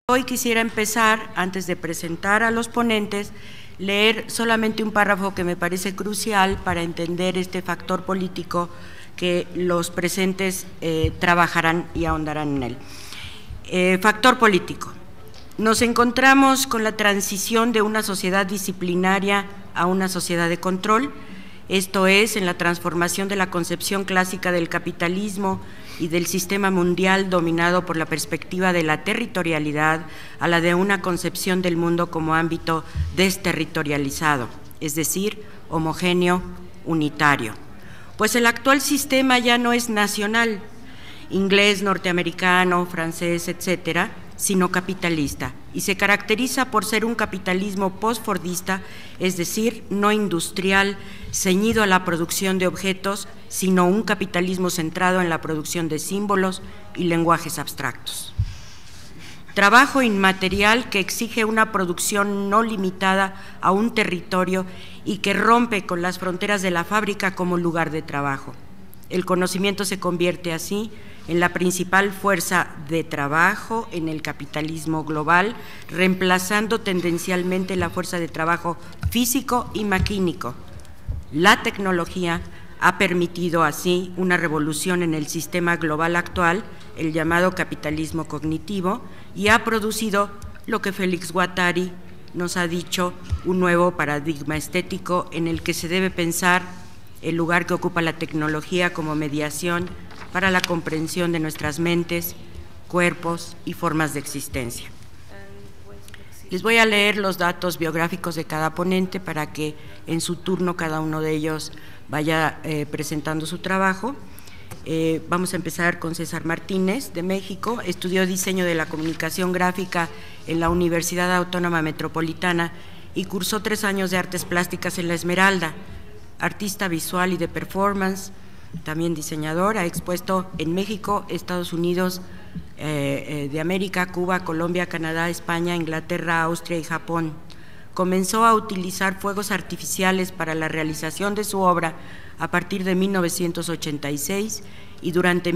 Hoy quisiera empezar, antes de presentar a los ponentes, leer solamente un párrafo que me parece crucial para entender este factor político que los presentes trabajarán y ahondarán en él. Factor político. Nos encontramos con la transición de una sociedad disciplinaria a una sociedad de control, esto es, en la transformación de la concepción clásica del capitalismo y del sistema mundial dominado por la perspectiva de la territorialidad a la de una concepción del mundo como ámbito desterritorializado, es decir, homogéneo, unitario. Pues el actual sistema ya no es nacional, inglés, norteamericano, francés, etcétera, sino capitalista, y se caracteriza por ser un capitalismo postfordista, es decir, no industrial, ceñido a la producción de objetos, sino un capitalismo centrado en la producción de símbolos y lenguajes abstractos. Trabajo inmaterial que exige una producción no limitada a un territorio y que rompe con las fronteras de la fábrica como lugar de trabajo. El conocimiento se convierte así en la principal fuerza de trabajo en el capitalismo global, reemplazando tendencialmente la fuerza de trabajo físico y maquínico. La tecnología ha permitido así una revolución en el sistema global actual, el llamado capitalismo cognitivo, y ha producido lo que Félix Guattari nos ha dicho, un nuevo paradigma estético en el que se debe pensar el lugar que ocupa la tecnología como mediación para la comprensión de nuestras mentes, cuerpos y formas de existencia. Les voy a leer los datos biográficos de cada ponente para que en su turno cada uno de ellos vaya presentando su trabajo. Vamos a empezar con César Martínez, de México. Estudió diseño de la comunicación gráfica en la Universidad Autónoma Metropolitana y cursó 3 años de artes plásticas en La Esmeralda. Artista visual y de performance, también diseñador, ha expuesto en México, Estados Unidos de América, Cuba, Colombia, Canadá, España, Inglaterra, Austria y Japón. Comenzó a utilizar fuegos artificiales para la realización de su obra a partir de 1986 y durante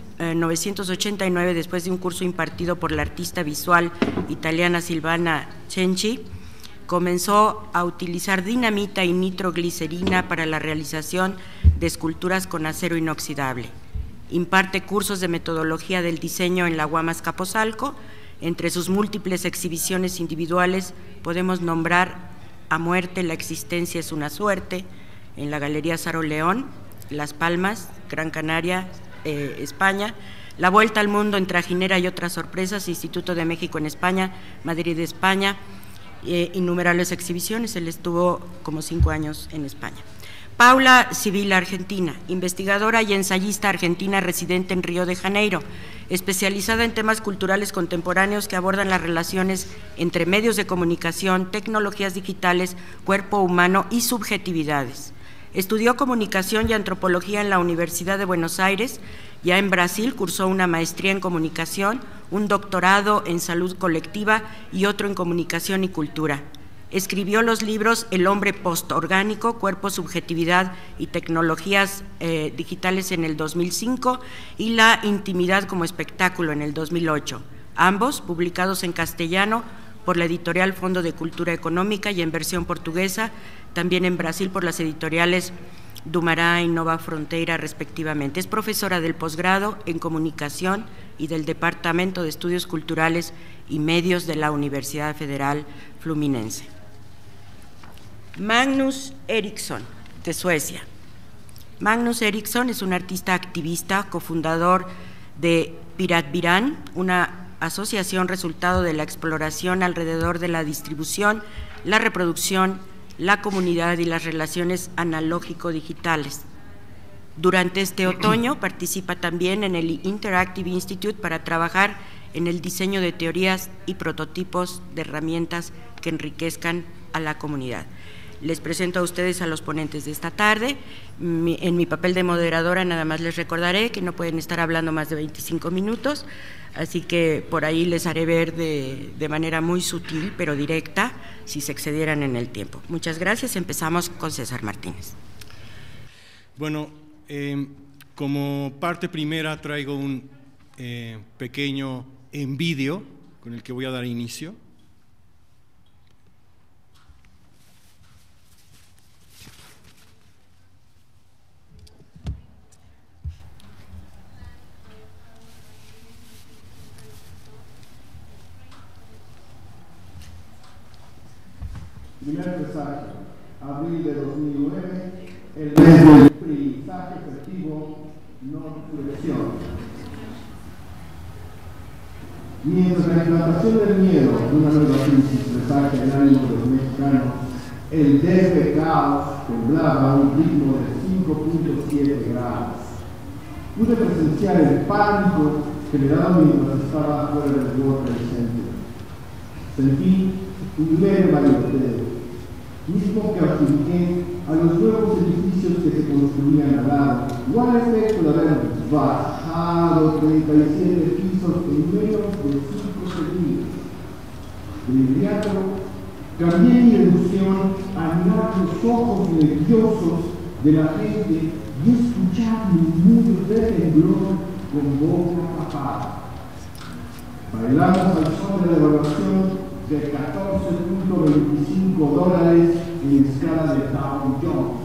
1989, después de un curso impartido por la artista visual italiana Silvana Cenci, comenzó a utilizar dinamita y nitroglicerina para la realización de esculturas con acero inoxidable. Imparte cursos de metodología del diseño en la UAM Azcapotzalco. Entre sus múltiples exhibiciones individuales podemos nombrar A muerte, la existencia es una suerte, en la Galería Saro León, Las Palmas, Gran Canaria, España, La vuelta al mundo en Trajinera y otras sorpresas, Instituto de México en España, Madrid, España, innumerables exhibiciones. Él estuvo como 5 años en España. Paula Sibila, Argentina, investigadora y ensayista argentina residente en Río de Janeiro, especializada en temas culturales contemporáneos que abordan las relaciones entre medios de comunicación, tecnologías digitales, cuerpo humano y subjetividades. Estudió comunicación y antropología en la Universidad de Buenos Aires. Ya en Brasil cursó una maestría en comunicación, un doctorado en salud colectiva y otro en comunicación y cultura. Escribió los libros El hombre postorgánico, Cuerpo, Subjetividad y Tecnologías Digitales en el 2005 y La intimidad como espectáculo en el 2008, ambos publicados en castellano por la editorial Fondo de Cultura Económica y en versión portuguesa, también en Brasil por las editoriales Dumará y Nova Fronteira respectivamente. Es profesora del posgrado en Comunicación y del Departamento de Estudios Culturales y Medios de la Universidad Federal Fluminense. Magnus Eriksson, de Suecia. Magnus Eriksson es un artista activista, cofundador de Piratvirán, una asociación resultado de la exploración alrededor de la distribución, la reproducción, la comunidad y las relaciones analógico-digitales. Durante este otoño participa también en el Interactive Institute para trabajar en el diseño de teorías y prototipos de herramientas que enriquezcan a la comunidad. Les presento a ustedes a los ponentes de esta tarde. En mi papel de moderadora nada más les recordaré que no pueden estar hablando más de 25 minutos, así que por ahí les haré ver de manera muy sutil pero directa si se excedieran en el tiempo. Muchas gracias. Empezamos con César Martínez. Bueno, como parte primera traigo un pequeño envidio con el que voy a dar inicio. Primer mensaje, abril de 2009, el mes del aprendizaje efectivo, no reflexión. Mientras la implantación del miedo de una nueva crisis resaca el ánimo de los mexicanos, el DF caos temblaba a un ritmo de 5.7 grados. Pude presenciar el pánico generado mientras estaba fuera del World Trade Center. Sentí un leve bailoteo, mismo que adjudiqué a los nuevos edificios que se construían al lado, o al efecto de haber bajado 37 pisos en menos de 5 segundos. De inmediato, cambié mi ilusión a mirar los ojos nerviosos de la gente y escuchar murmullos de temblor con boca tapada. Bailamos al son de la evaluación de $14.25 en escala de Dow Jones.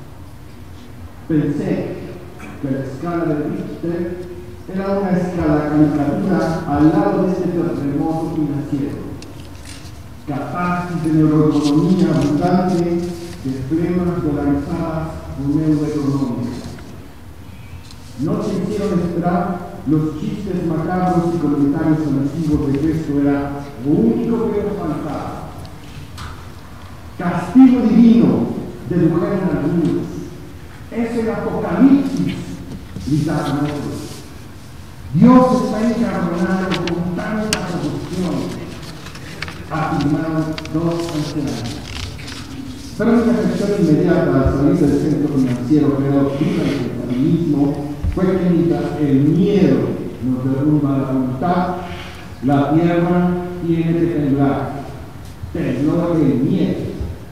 Pensé que la escala de Richter era una escala caricatura al lado de este terremoto financiero. Catarsis de neuroeconomía abundante, de flemas dolarizadas con neuroeconomía. No se hicieron esperar los chistes macabros y comentarios alusivos de que esto era lo único que nos faltaba. Castigo divino, dedujeron algunos. Es el apocalipsis, gritaron otros. Dios está encarnado con tanta corrupción, afirmaron dos ancianos. Pero mi reflexión inmediata al salir del centro financiero creado durante el feminismo fue que mientras el miedo nos derrumba la voluntad, la tierra tiene que temblar. Tembló el miedo.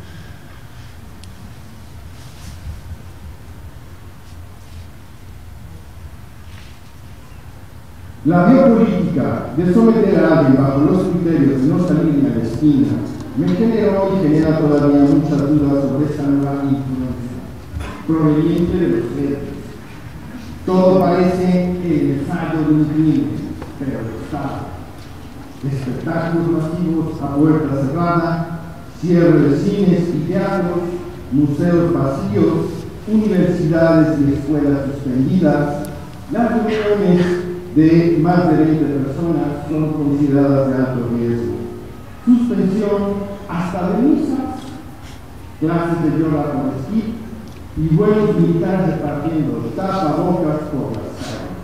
La biopolítica de someter a alguien bajo los criterios de no salir ni a la esquina me generó y genera todavía muchas dudas sobre esta nueva influencia proveniente de los medios. Todo parece el ensayo de un crimen, pero lo está. Espectáculos masivos a puerta cerrada, cierre de cines y teatros, museos vacíos, universidades y escuelas suspendidas. Las reuniones de más de 20 personas son consideradas de alto riesgo. Suspensión hasta de misas, clases de yoga con esquí y buenos militares repartiendo tapabocas por las calles.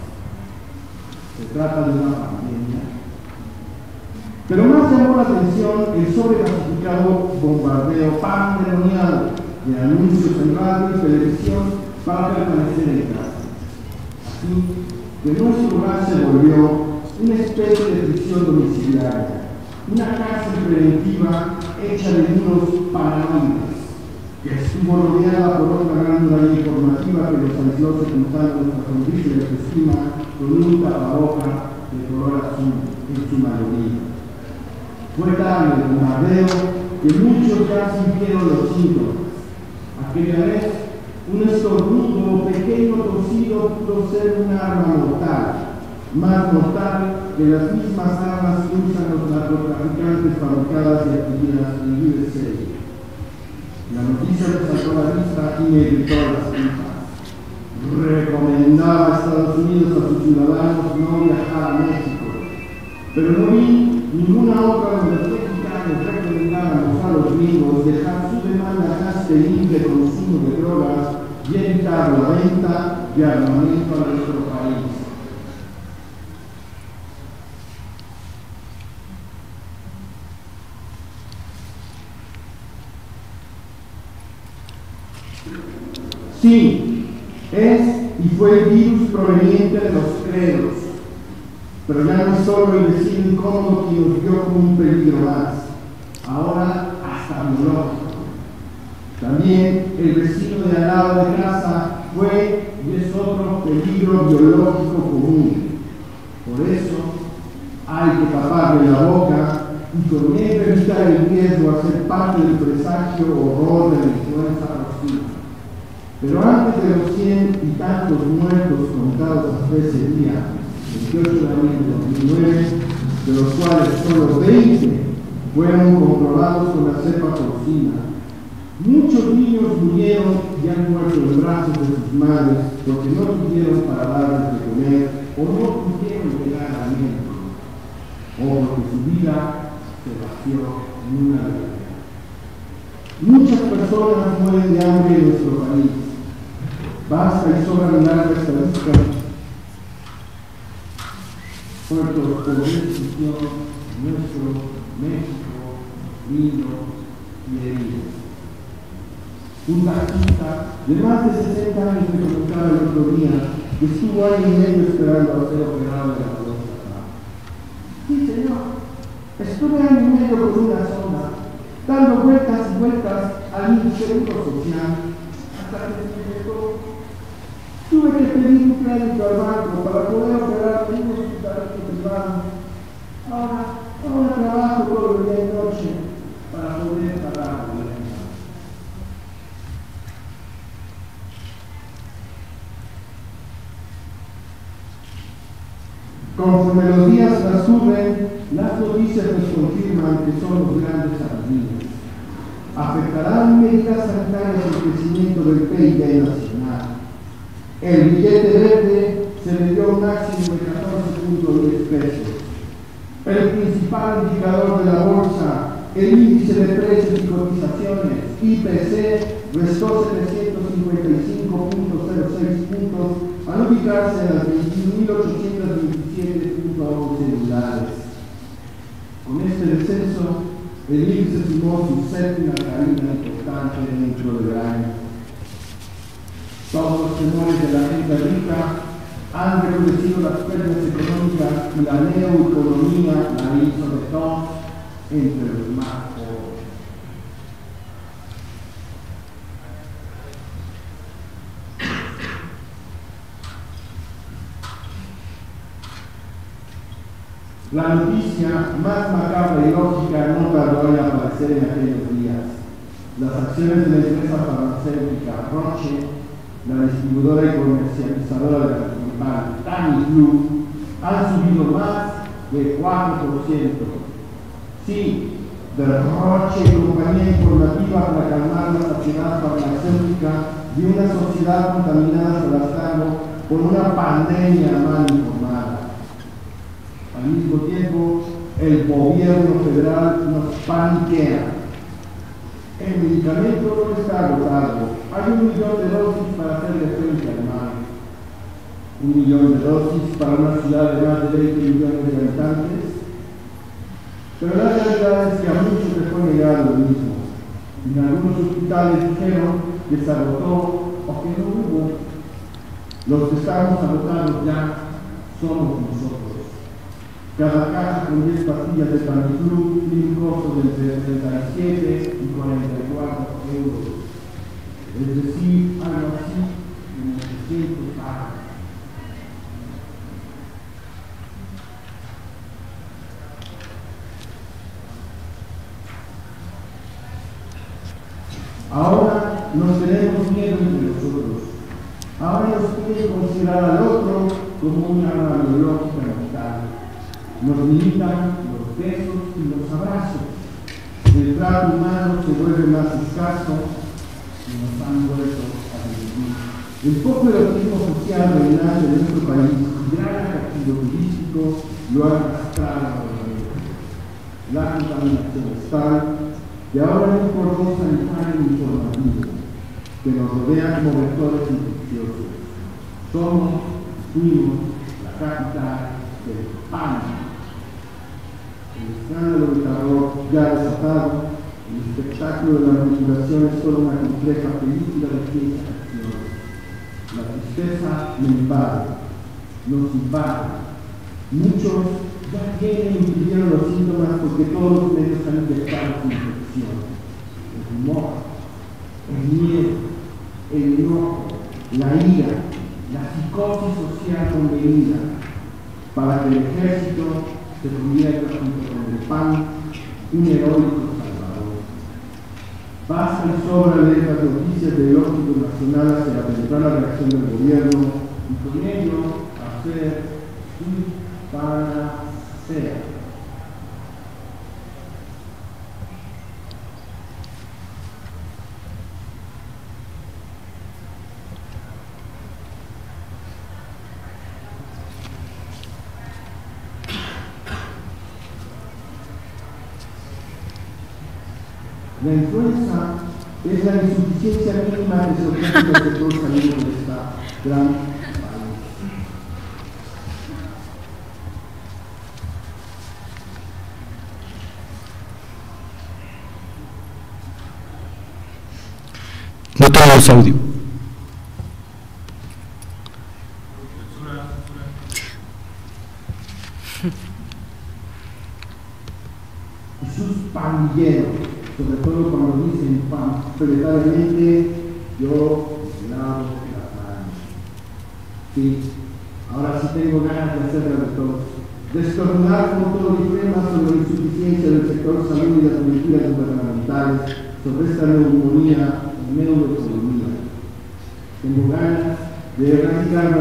Se trata de una pandemia. Pero más llamó la atención el sobreclasificado bombardeo pandemonial de anuncios en radio y televisión para permanecer en casa. Así que nuestro lugar se volvió una especie de prisión domiciliaria, una cárcel preventiva hecha de muros paranoides, que estuvo rodeada por otra gran muralla informativa que nos aisló sepultando nuestra sonrisa y autoestima con un tapaboca de color azul en su mayoría. Fue tal el bombardeo que muchos ya sintieron los síntomas. Aquella vez, un estornudo pequeño torcido pudo ser un arma mortal, más mortal que las mismas armas que usan los narcotraficantes fabricadas y adquiridas en USA. La noticia me saltó a la vista y me gritó a las tripas. Recomendaba a Estados Unidos a sus ciudadanos no viajar a México, pero no vi ninguna otra donde los mexicanos recomendáramos a los gringos dejar su demanda castellín de consumo de drogas y evitar la venta de armamento a nuestro país. Sí, es y fue el virus proveniente de los credos, pero ya no es solo el vecino incómodo que nos vio como un peligro más, ahora hasta biológico. También el vecino de al lado de casa fue y es otro peligro biológico común. Por eso, hay que taparle la boca y con ello evitar el riesgo a ser parte del presagio horror de la influenza porcina. Pero antes de los 100 y tantos muertos contados hasta ese día, 28 de abril de 2009, de los cuales solo 20 fueron comprobados con la cepa porcina, muchos niños murieron y han muerto en brazos de sus madres porque no tuvieron para darles de comer o no pudieron llegar a alimentos, o porque su vida se vació en una guerra. Muchas personas mueren de hambre en nuestro país. Basta y sobra mirar la estadística. Muertos por destrucción, nuestro México, lindo y herido. Un taxista de más de 60 años me comentaba el otro día que estuvo año y medio esperando a ser operado de la próstata. Sí, señor. Estuve año y medio con una sonda, dando vueltas y vueltas al Seguro Social, hasta que se llegó. Tuve que pedir un crédito al banco para poder operar en un hospital privado. Ahora trabajo todo el día y noche para poder pagar la renta. Conforme los días transcurren, las noticias nos confirman que son los grandes avenidas. Afectarán medidas sanitarias el crecimiento del PIB nacional. El billete verde se le dio un máximo de 14.10 pesos. El principal indicador de la bolsa, el índice de precios y cotizaciones, IPC, restó 755.06 puntos al ubicarse en las 21.827.11 unidades. Con este descenso, el índice sumó su séptima caída importante dentro del año. Todos los temores de la gente rica han recrudecido las pérdidas económicas y la neoeconomía la hizo de todos entre los más pobres. La noticia más macabra y lógica no tardó en aparecer en aquellos días. Las acciones de la empresa farmacéutica Roche, la distribuidora y comercializadora de la principal Tamiflu, han subido más de 4%. Sí, de Roche, compañía informativa para calmar la saciedad farmacéutica de una sociedad contaminada por una pandemia mal informada. Al mismo tiempo, el gobierno federal nos paniquea. El medicamento no está agotado. Hay 1 millón de dosis para hacerle frente al mal. 1 millón de dosis para una ciudad de más de 20 millones de habitantes. Pero la realidad es que a muchos les fue negado lo mismo. En algunos hospitales dijeron que se agotó o que no hubo. Los que estamos agotados ya somos nosotros. Cada caja con 10 pastillas de Tamiflu tiene un costo de entre 37 y 44 euros. Es decir, algo así como 800 cajas. Ahora nos tenemos miedo entre nosotros. Ahora nos quieren considerar al otro como una arma biológica mortal. Nos limitan los besos y los abrazos. El trato humano se vuelve más escaso y nos han vuelto a dividir. El poco erotismo social reinante de nuestro país, gran atractivo turístico, lo ha arrastrado a la vida. La contaminación es tal que ahora es un cordón sanitario informativo que nos rodea como vectores infecciosos. Somos, fuimos, la capital del pánico. El escándalo de terror ya desatado, el espectáculo de la manipulación es solo una compleja película de ciencia ficción. La tristeza me invade, nos invade. Muchos ya tienen y tuvieron los síntomas porque todos los medios han inyectado su infección. El humor, el miedo, el enojo, la ira, la psicosis social convenida, para que el ejército se convierta junto con el PAN un heroico salvador. Basta y sobra leer las noticias del Óptico Nacional hacia la temprana reacción del gobierno y con ello hacer su panacea. La influenza es la insuficiencia mínima que se ofrece al sector salud de esta gran país. No tenemos audio. Y sus pandilleros, sobre todo cuando dicen prioritariamente yo lavo las manos. Sí, ahora sí tengo ganas de hacerlo de todos. Destornar con todo mi tema sobre la insuficiencia del sector salud y las políticas gubernamentales sobre esta neumonía y neuroeconomía. Tengo ganas de erradicar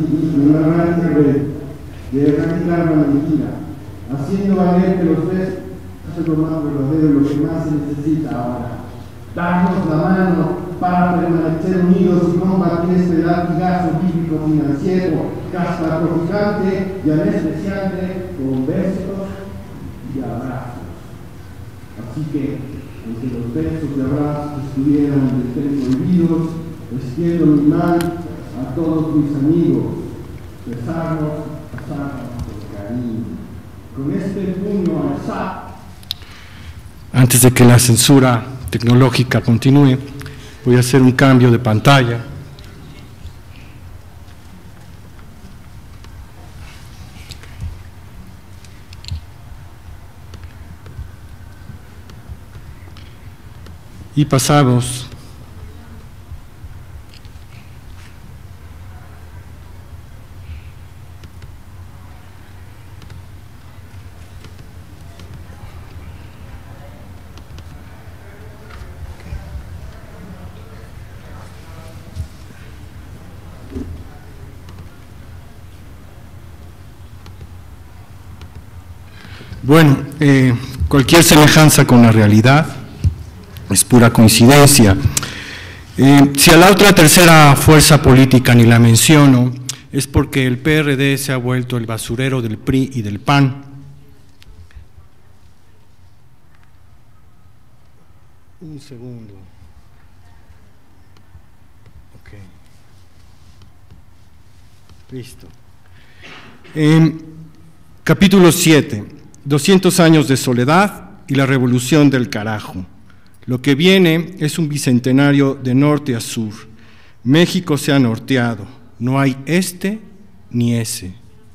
la mentira, haciendo valer que los restos es lo más verdadero, lo que más se necesita ahora. Darnos la mano para permanecer unidos y combatir este latigazo bíblico financiero, catastróficamente y anestesiante con besos y abrazos. Así que, aunque los besos y abrazos estuvieran y estén prohibidos, extiendo mi mano a todos mis amigos. Besarnos con cariño. Con este puño alzado. Antes de que la censura tecnológica continúe, voy a hacer un cambio de pantalla. Y pasamos Bueno, cualquier semejanza con la realidad es pura coincidencia. Si a la otra tercera fuerza política ni la menciono, es porque el PRD se ha vuelto el basurero del PRI y del PAN. Un segundo. Ok. Listo. Capítulo 7. 200 años de soledad y la revolución del carajo. Lo que viene es un bicentenario de norte a sur. México se ha norteado, no hay este ni ese.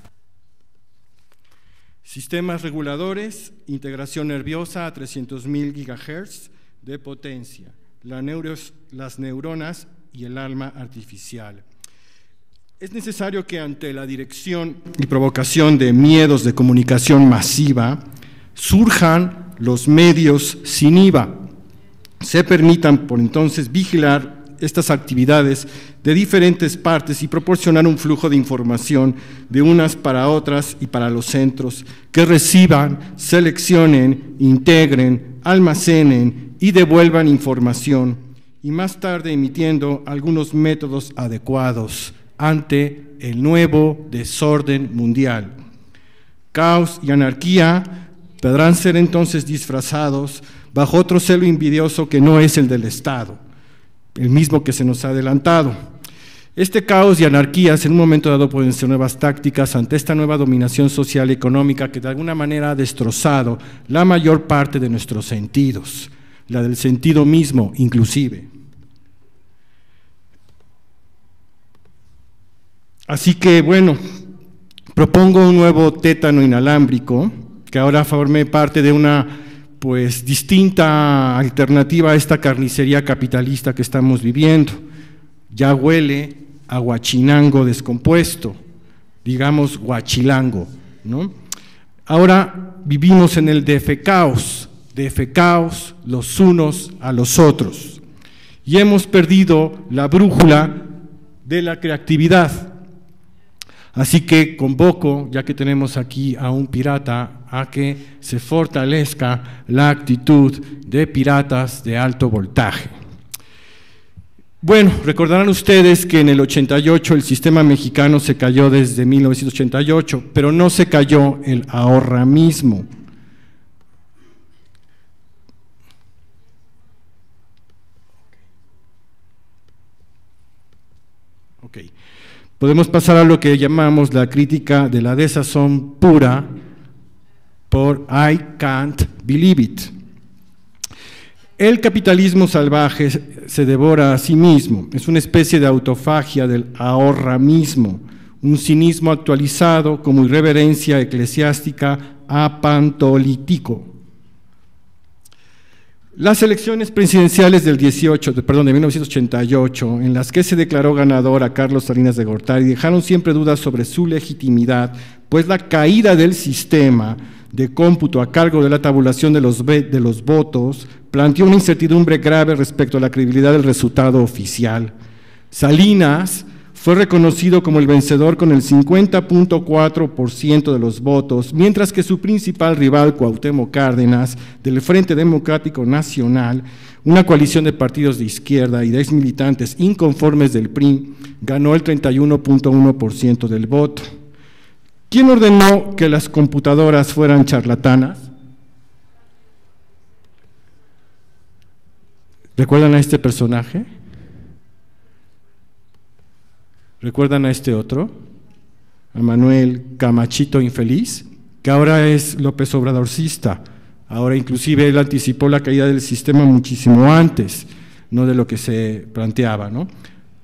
Sistemas reguladores, integración nerviosa a 300.000 GHz de potencia, las neuronas y el alma artificial. Es necesario que ante la dirección y provocación de miedos de comunicación masiva surjan los medios sin IVA. Se permitan por entonces vigilar estas actividades de diferentes partes y proporcionar un flujo de información de unas para otras y para los centros que reciban, seleccionen, integren, almacenen y devuelvan información y más tarde emitiendo algunos métodos adecuados ante el nuevo desorden mundial. Caos y anarquía podrán ser entonces disfrazados bajo otro celo invidioso que no es el del Estado, el mismo que se nos ha adelantado. Este caos y anarquías en un momento dado pueden ser nuevas tácticas ante esta nueva dominación social y económica que de alguna manera ha destrozado la mayor parte de nuestros sentidos, la del sentido mismo inclusive. Así que, bueno, propongo un nuevo tétano inalámbrico que ahora forme parte de una, pues, distinta alternativa a esta carnicería capitalista que estamos viviendo. Ya huele a huachinango descompuesto, digamos huachilango, ¿no? Ahora vivimos en el defecaos los unos a los otros, y hemos perdido la brújula de la creatividad. Así que convoco, ya que tenemos aquí a un pirata, a que se fortalezca la actitud de piratas de alto voltaje. Bueno, recordarán ustedes que en el 88 el sistema mexicano se cayó desde 1988, pero no se cayó el ahorramismo. Okay. Podemos pasar a lo que llamamos la crítica de la desazón pura por I can't believe it. El capitalismo salvaje se devora a sí mismo, es una especie de autofagia del ahorramismo, un cinismo actualizado como irreverencia eclesiástica apantolítico. Las elecciones presidenciales de 1988, en las que se declaró ganador a Carlos Salinas de Gortari, dejaron siempre dudas sobre su legitimidad, pues la caída del sistema de cómputo a cargo de la tabulación de los votos planteó una incertidumbre grave respecto a la credibilidad del resultado oficial. Salinas fue reconocido como el vencedor con el 50.4% de los votos, mientras que su principal rival, Cuauhtémoc Cárdenas, del Frente Democrático Nacional, una coalición de partidos de izquierda y de exmilitantes inconformes del PRI, ganó el 31.1% del voto. ¿Quién ordenó que las computadoras fueran charlatanas? ¿Recuerdan a este personaje? ¿Recuerdan a este otro? A Manuel Camachito Infeliz, que ahora es López Obradorcista. Ahora inclusive él anticipó la caída del sistema muchísimo antes, no de lo que se planteaba, ¿no?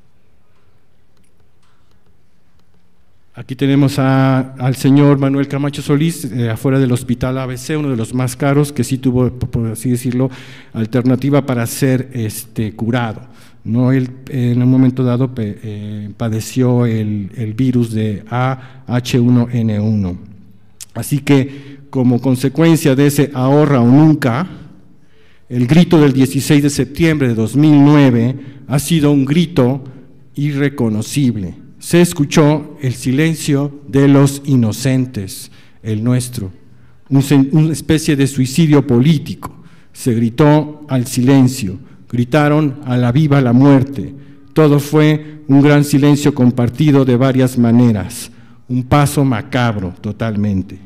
Aquí tenemos al señor Manuel Camacho Solís, afuera del hospital ABC, uno de los más caros, que sí tuvo, por así decirlo, alternativa para ser curado. No, él en un momento dado padeció el virus de H1N1. Así que, como consecuencia de ese ahorra o nunca, el grito del 16 de septiembre de 2009 ha sido un grito irreconocible. Se escuchó el silencio de los inocentes, el nuestro, una especie de suicidio político. Se gritó al silencio, gritaron a la viva la muerte. Todo fue un gran silencio compartido de varias maneras, un paso macabro totalmente.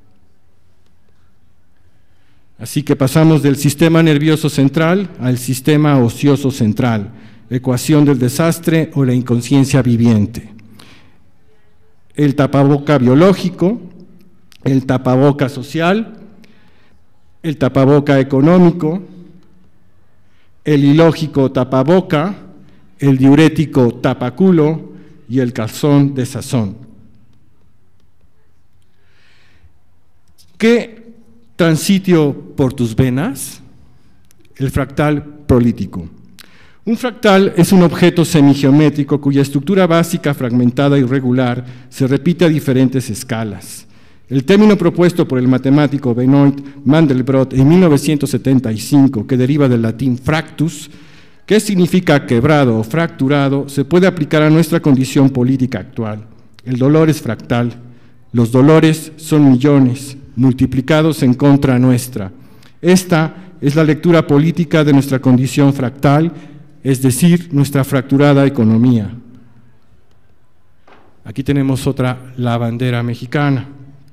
Así que pasamos del sistema nervioso central al sistema ocioso central, ecuación del desastre o la inconsciencia viviente. El tapaboca biológico, el tapaboca social, el tapaboca económico, el ilógico tapaboca, el diurético tapaculo y el calzón de sazón. ¿Qué transitio por tus venas? El fractal político. Un fractal es un objeto semigeométrico cuya estructura básica, fragmentada y irregular, se repite a diferentes escalas. El término propuesto por el matemático Benoit Mandelbrot en 1975, que deriva del latín fractus, que significa quebrado o fracturado, se puede aplicar a nuestra condición política actual. El dolor es fractal. Los dolores son millones, multiplicados en contra nuestra. Esta es la lectura política de nuestra condición fractal, es decir, nuestra fracturada economía. Aquí tenemos la bandera mexicana.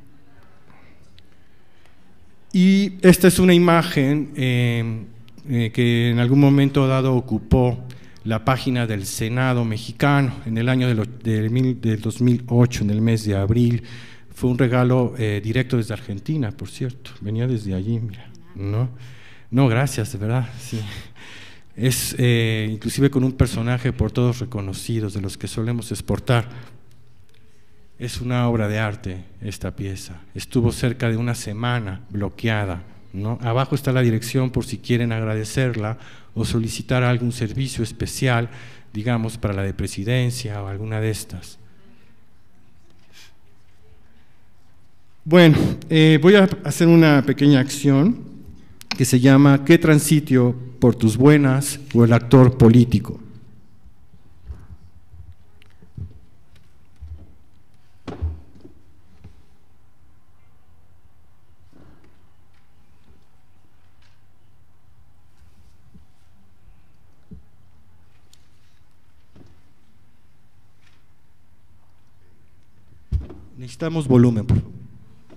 Y esta es una imagen que en algún momento dado ocupó la página del Senado mexicano en el año del 2008, en el mes de abril. Fue un regalo directo desde Argentina, por cierto, venía desde allí, mira, ¿no? No, gracias, de verdad, sí. Es inclusive con un personaje por todos reconocidos, de los que solemos exportar. Es una obra de arte esta pieza, estuvo cerca de una semana bloqueada, ¿no? Abajo está la dirección por si quieren agradecerla o solicitar algún servicio especial, digamos para la de presidencia o alguna de estas. Bueno, voy a hacer una pequeña acción que se llama ¿Qué transitio por tus buenas o el actor político? Necesitamos volumen, por favor.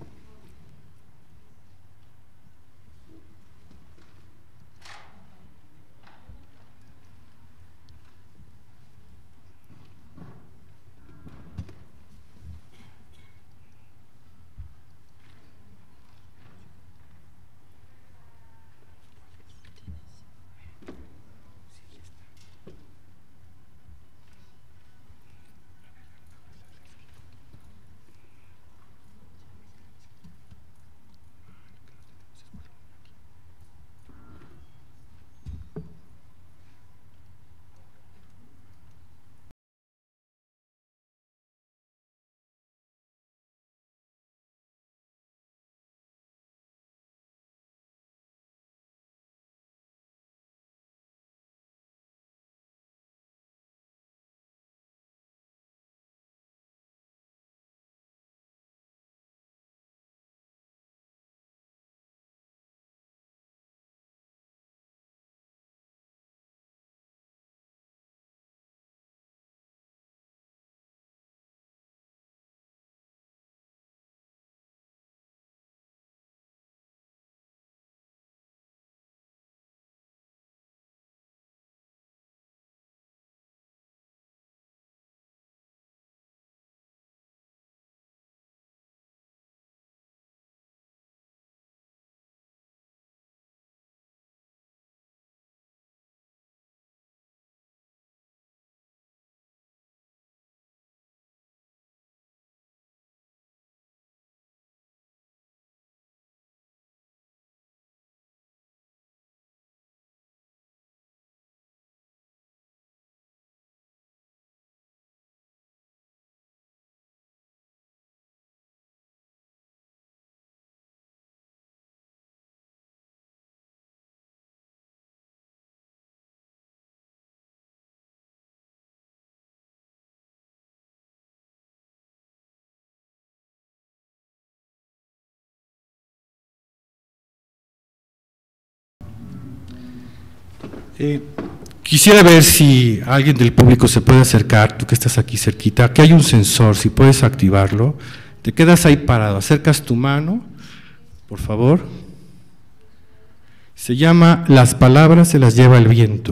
Quisiera ver si alguien del público se puede acercar, tú que estás aquí cerquita, que hay un sensor, si puedes activarlo, te quedas ahí parado, acercas tu mano, por favor. Se llama Las palabras se las lleva el viento.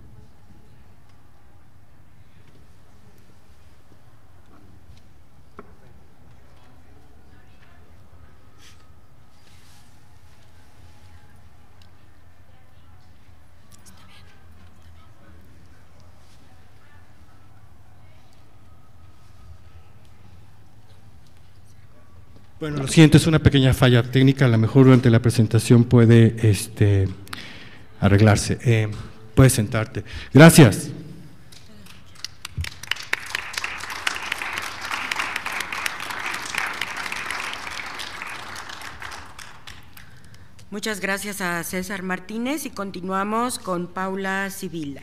Bueno, lo siento, es una pequeña falla técnica, a lo mejor durante la presentación puede arreglarse. Puedes sentarte. Gracias. Muchas gracias a César Martínez y continuamos con Paula Sibila.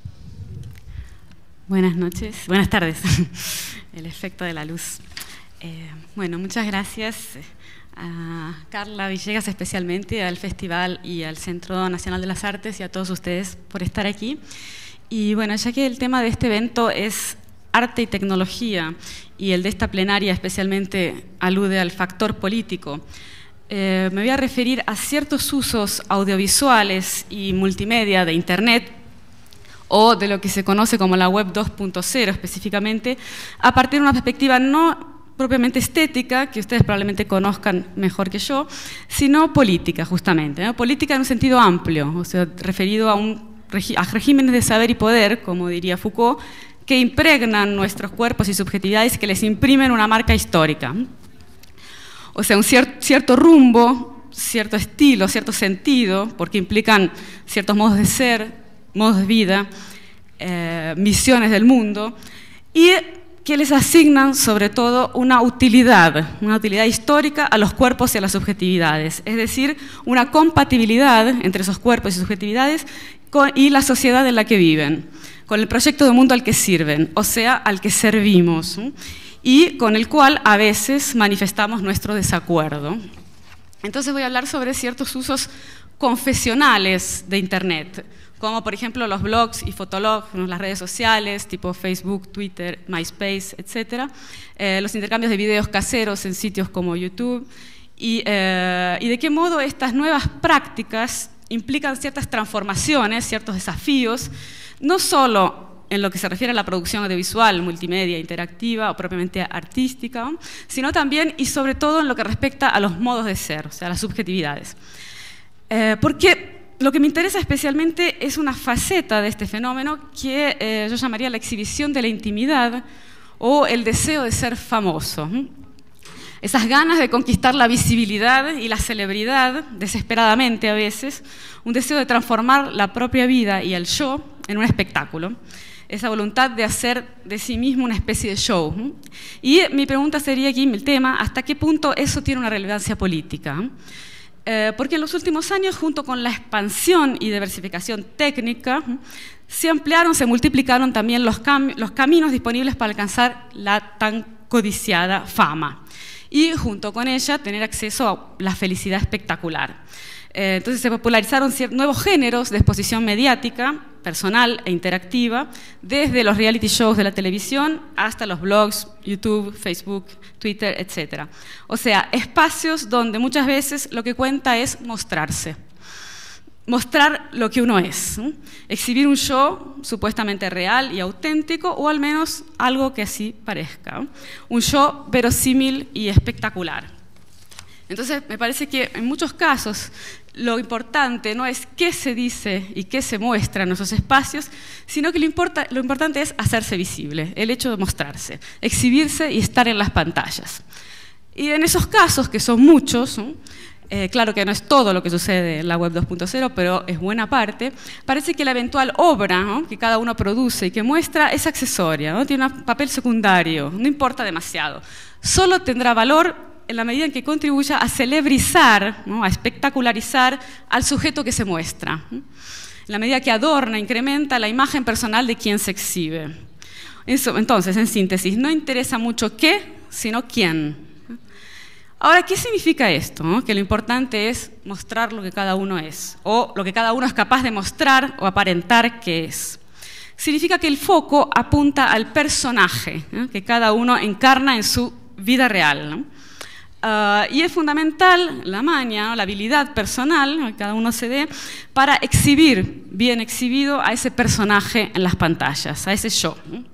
Buenas noches, buenas tardes. El efecto de la luz. Bueno, muchas gracias a Carla Villegas especialmente, al Festival y al Centro Nacional de las Artes y a todos ustedes por estar aquí. Y bueno, ya que el tema de este evento es arte y tecnología y el de esta plenaria especialmente alude al factor político, me voy a referir a ciertos usos audiovisuales y multimedia de Internet o de lo que se conoce como la Web 2.0 específicamente, a partir de una perspectiva no propiamente estética, que ustedes probablemente conozcan mejor que yo, sino política justamente, ¿no? Política en un sentido amplio, o sea, referido a regímenes de saber y poder, como diría Foucault, que impregnan nuestros cuerpos y subjetividades, que les imprimen una marca histórica. O sea, un cierto rumbo, cierto estilo, cierto sentido, porque implican ciertos modos de ser, modos de vida, misiones del mundo, y que les asignan sobre todo una utilidad histórica a los cuerpos y a las subjetividades, es decir, una compatibilidad entre esos cuerpos y subjetividades y la sociedad en la que viven, con el proyecto de mundo al que sirven, o sea, al que servimos, y con el cual a veces manifestamos nuestro desacuerdo. Entonces voy a hablar sobre ciertos usos confesionales de Internet, como por ejemplo los blogs y fotologs, las redes sociales tipo Facebook, Twitter, MySpace, etc. Los intercambios de videos caseros en sitios como YouTube y de qué modo estas nuevas prácticas implican ciertas transformaciones, ciertos desafíos, no solo en lo que se refiere a la producción audiovisual, multimedia, interactiva o propiamente artística, sino también y sobre todo en lo que respecta a los modos de ser, o sea, las subjetividades. Porque lo que me interesa especialmente es una faceta de este fenómeno que yo llamaría la exhibición de la intimidad o el deseo de ser famoso. Esas ganas de conquistar la visibilidad y la celebridad, desesperadamente a veces, un deseo de transformar la propia vida y el yo en un espectáculo. Esa voluntad de hacer de sí mismo una especie de show. Y mi pregunta sería aquí, el tema, ¿hasta qué punto eso tiene una relevancia política? Porque en los últimos años, junto con la expansión y diversificación técnica, se ampliaron, se multiplicaron también los caminos disponibles para alcanzar la tan codiciada fama y junto con ella tener acceso a la felicidad espectacular. Entonces se popularizaron nuevos géneros de exposición mediática, personal e interactiva, desde los reality shows de la televisión hasta los blogs, YouTube, Facebook, Twitter, etc. O sea, espacios donde muchas veces lo que cuenta es mostrarse, mostrar lo que uno es, exhibir un show supuestamente real y auténtico, o al menos algo que así parezca, un show verosímil y espectacular. Entonces, me parece que en muchos casos lo importante no es qué se dice y qué se muestra en esos espacios, sino que lo importante es hacerse visible, el hecho de mostrarse, exhibirse y estar en las pantallas. Y en esos casos, que son muchos, claro que no es todo lo que sucede en la web 2.0, pero es buena parte, parece que la eventual obra, ¿no?, que cada uno produce y que muestra es accesoria, ¿no?, tiene un papel secundario, no importa demasiado. Solo tendrá valor en la medida en que contribuya a celebrizar, ¿no?, a espectacularizar al sujeto que se muestra, en la medida que adorna, incrementa la imagen personal de quien se exhibe. Entonces, en síntesis, no interesa mucho qué, sino quién. Ahora, ¿qué significa esto? ¿No? Que lo importante es mostrar lo que cada uno es, o lo que cada uno es capaz de mostrar o aparentar que es. Significa que el foco apunta al personaje, ¿no?, que cada uno encarna en su vida real, ¿no? Y es fundamental la maña, ¿no?, la habilidad personal, ¿no?, que cada uno se dé para exhibir, bien exhibido, a ese personaje en las pantallas, a ese show, ¿no?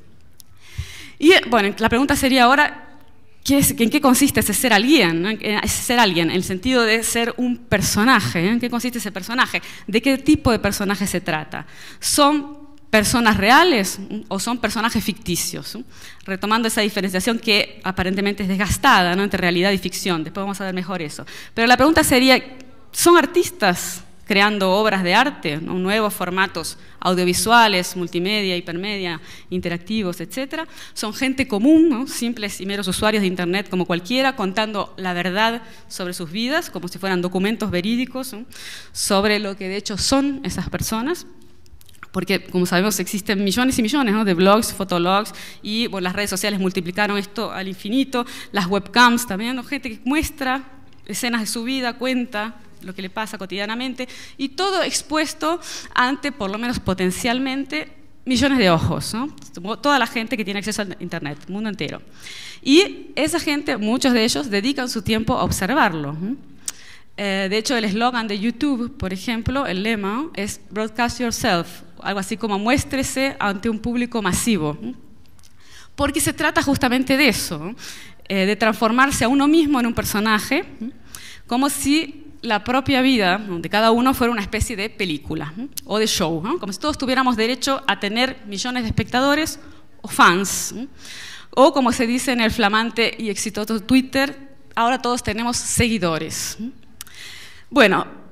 Y bueno, la pregunta sería ahora, ¿en qué consiste ese ser alguien, ¿no? Ese ser alguien, en el sentido de ser un personaje, ¿eh? ¿En qué consiste ese personaje? ¿De qué tipo de personaje se trata? ¿Son personas reales o son personajes ficticios? Retomando esa diferenciación que aparentemente es desgastada, ¿no?, entre realidad y ficción. Después vamos a ver mejor eso. Pero la pregunta sería, ¿son artistas creando obras de arte, ¿no?, nuevos formatos audiovisuales, multimedia, hipermedia, interactivos, etcétera? ¿Son gente común, ¿no?, simples y meros usuarios de Internet como cualquiera, contando la verdad sobre sus vidas, como si fueran documentos verídicos, ¿no?, sobre lo que de hecho son esas personas? Porque, como sabemos, existen millones y millones, ¿no?, de blogs, fotologs, y bueno, las redes sociales multiplicaron esto al infinito, las webcams también, ¿no?, gente que muestra escenas de su vida, cuenta lo que le pasa cotidianamente, y todo expuesto ante, por lo menos potencialmente, millones de ojos, ¿no?, toda la gente que tiene acceso a Internet, el mundo entero. Y esa gente, muchos de ellos, dedican su tiempo a observarlo. De hecho, el eslogan de YouTube, por ejemplo, el lema es Broadcast Yourself, algo así como muéstrese ante un público masivo, porque se trata justamente de eso, de transformarse a uno mismo en un personaje, como si la propia vida de cada uno fuera una especie de película o de show, ¿no?, como si todos tuviéramos derecho a tener millones de espectadores o fans, o como se dice en el flamante y exitoso Twitter, ahora todos tenemos seguidores. Bueno,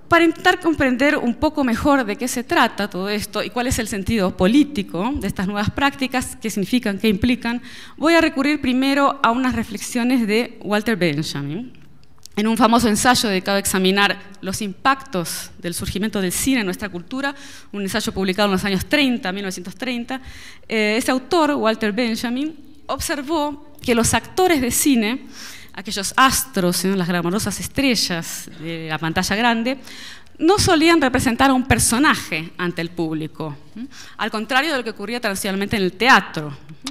Para intentar comprender un poco mejor de qué se trata todo esto y cuál es el sentido político de estas nuevas prácticas, qué significan, qué implican, voy a recurrir primero a unas reflexiones de Walter Benjamin. En un famoso ensayo dedicado a examinar los impactos del surgimiento del cine en nuestra cultura, un ensayo publicado en los años 30, 1930, ese autor, Walter Benjamin, observó que los actores de cine, aquellos astros, las glamorosas estrellas de la pantalla grande, no solían representar a un personaje ante el público, al contrario de lo que ocurría tradicionalmente en el teatro.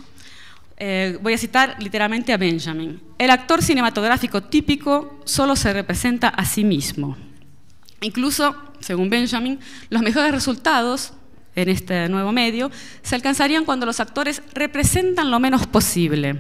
Voy a citar literalmente a Benjamin. El actor cinematográfico típico solo se representa a sí mismo. Incluso, según Benjamin, los mejores resultados en este nuevo medio se alcanzarían cuando los actores representan lo menos posible.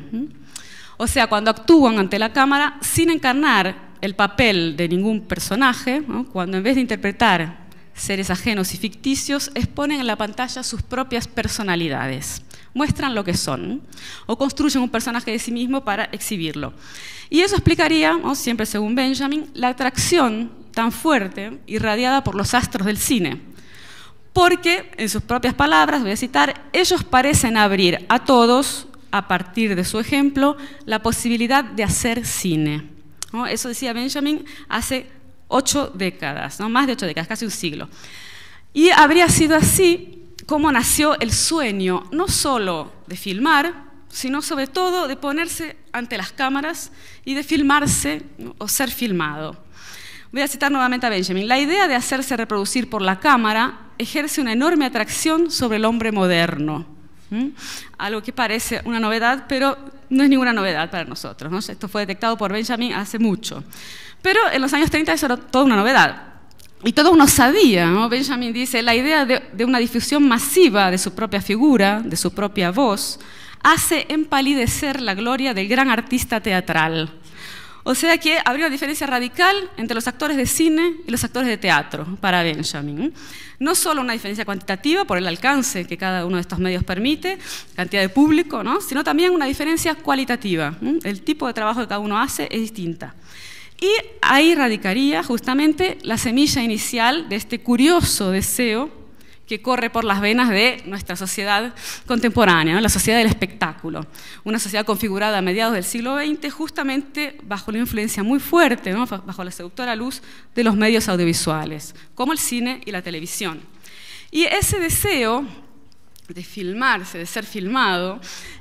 O sea, cuando actúan ante la cámara sin encarnar el papel de ningún personaje, ¿no? Cuando en vez de interpretar seres ajenos y ficticios, exponen en la pantalla sus propias personalidades, muestran lo que son, o construyen un personaje de sí mismo para exhibirlo. Y eso explicaría, ¿no? Siempre según Benjamin, la atracción tan fuerte irradiada por los astros del cine. Porque, en sus propias palabras, voy a citar, ellos parecen abrir a todos, a partir de su ejemplo, la posibilidad de hacer cine, ¿no? Eso decía Benjamin hace 8 décadas, ¿no? Más de 8 décadas, casi un siglo. Y habría sido así como nació el sueño, no solo de filmar, sino sobre todo de ponerse ante las cámaras y de filmarse, ¿no? O ser filmado. Voy a citar nuevamente a Benjamin. La idea de hacerse reproducir por la cámara ejerce una enorme atracción sobre el hombre moderno. Algo que parece una novedad, pero no es ninguna novedad para nosotros, ¿no? Esto fue detectado por Benjamin hace mucho. Pero en los años 30 eso era toda una novedad. Y todo uno sabía, ¿no? Benjamin dice, la idea de una difusión masiva de su propia figura, de su propia voz, hace empalidecer la gloria del gran artista teatral. O sea que habría una diferencia radical entre los actores de cine y los actores de teatro, para Benjamin. No solo una diferencia cuantitativa por el alcance que cada uno de estos medios permite, cantidad de público, ¿no? Sino también una diferencia cualitativa. El tipo de trabajo que cada uno hace es distinta. Y ahí radicaría justamente la semilla inicial de este curioso deseo que corre por las venas de nuestra sociedad contemporánea, ¿no? La sociedad del espectáculo. Una sociedad configurada a mediados del siglo XX justamente bajo la influencia muy fuerte, ¿no? Bajo la seductora luz de los medios audiovisuales, como el cine y la televisión. Y ese deseo de filmarse, de ser filmado,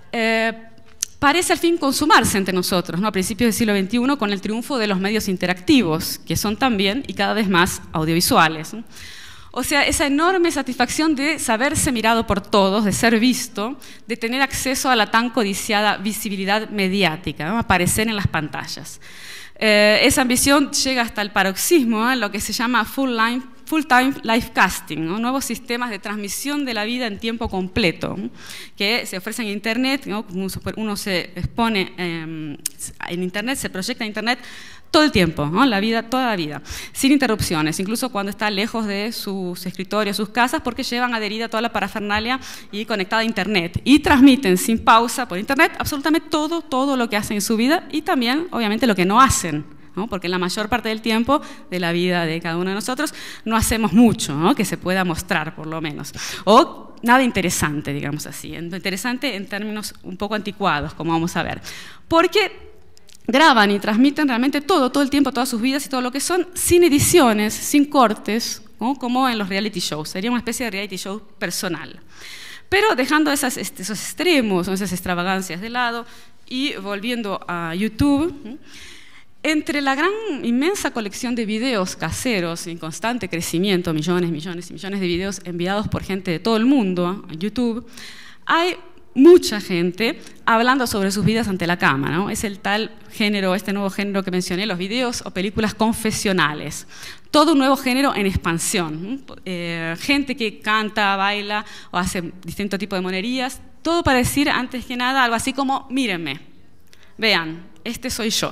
parece al fin consumarse entre nosotros, ¿no? A principios del siglo XXI con el triunfo de los medios interactivos, que son también y cada vez más audiovisuales, ¿no? O sea, esa enorme satisfacción de saberse mirado por todos, de ser visto, de tener acceso a la tan codiciada visibilidad mediática, ¿no? Aparecer en las pantallas. Esa ambición llega hasta el paroxismo, ¿no? En lo que se llama full-time live casting, ¿no? Nuevos sistemas de transmisión de la vida en tiempo completo, ¿no? Que se ofrecen en Internet, ¿no? Uno se expone en Internet, se proyecta en Internet todo el tiempo, ¿no? Toda la vida, sin interrupciones, incluso cuando está lejos de sus escritorios, sus casas, porque llevan adherida toda la parafernalia y conectada a Internet. Y transmiten sin pausa por Internet absolutamente todo lo que hacen en su vida y también, obviamente, lo que no hacen, ¿no? Porque en la mayor parte del tiempo de la vida de cada uno de nosotros no hacemos mucho, ¿no? Que se pueda mostrar, por lo menos. O nada interesante, digamos así. Interesante en términos un poco anticuados, como vamos a ver. Porque graban y transmiten realmente todo el tiempo, todas sus vidas y todo lo que son, sin ediciones, sin cortes, ¿no? Como en los reality shows. Sería una especie de reality show personal. Pero dejando esos extremos, esas extravagancias de lado y volviendo a YouTube, ¿no? Entre la gran, inmensa colección de videos caseros en constante crecimiento, millones de videos enviados por gente de todo el mundo a YouTube, hay mucha gente hablando sobre sus vidas ante la cámara, ¿no? Es el tal género, este nuevo género que mencioné, los videos o películas confesionales. Todo un nuevo género en expansión. Gente que canta, baila o hace distinto tipo de monerías, todo para decir, antes que nada, algo así como, mírenme, vean, este soy yo.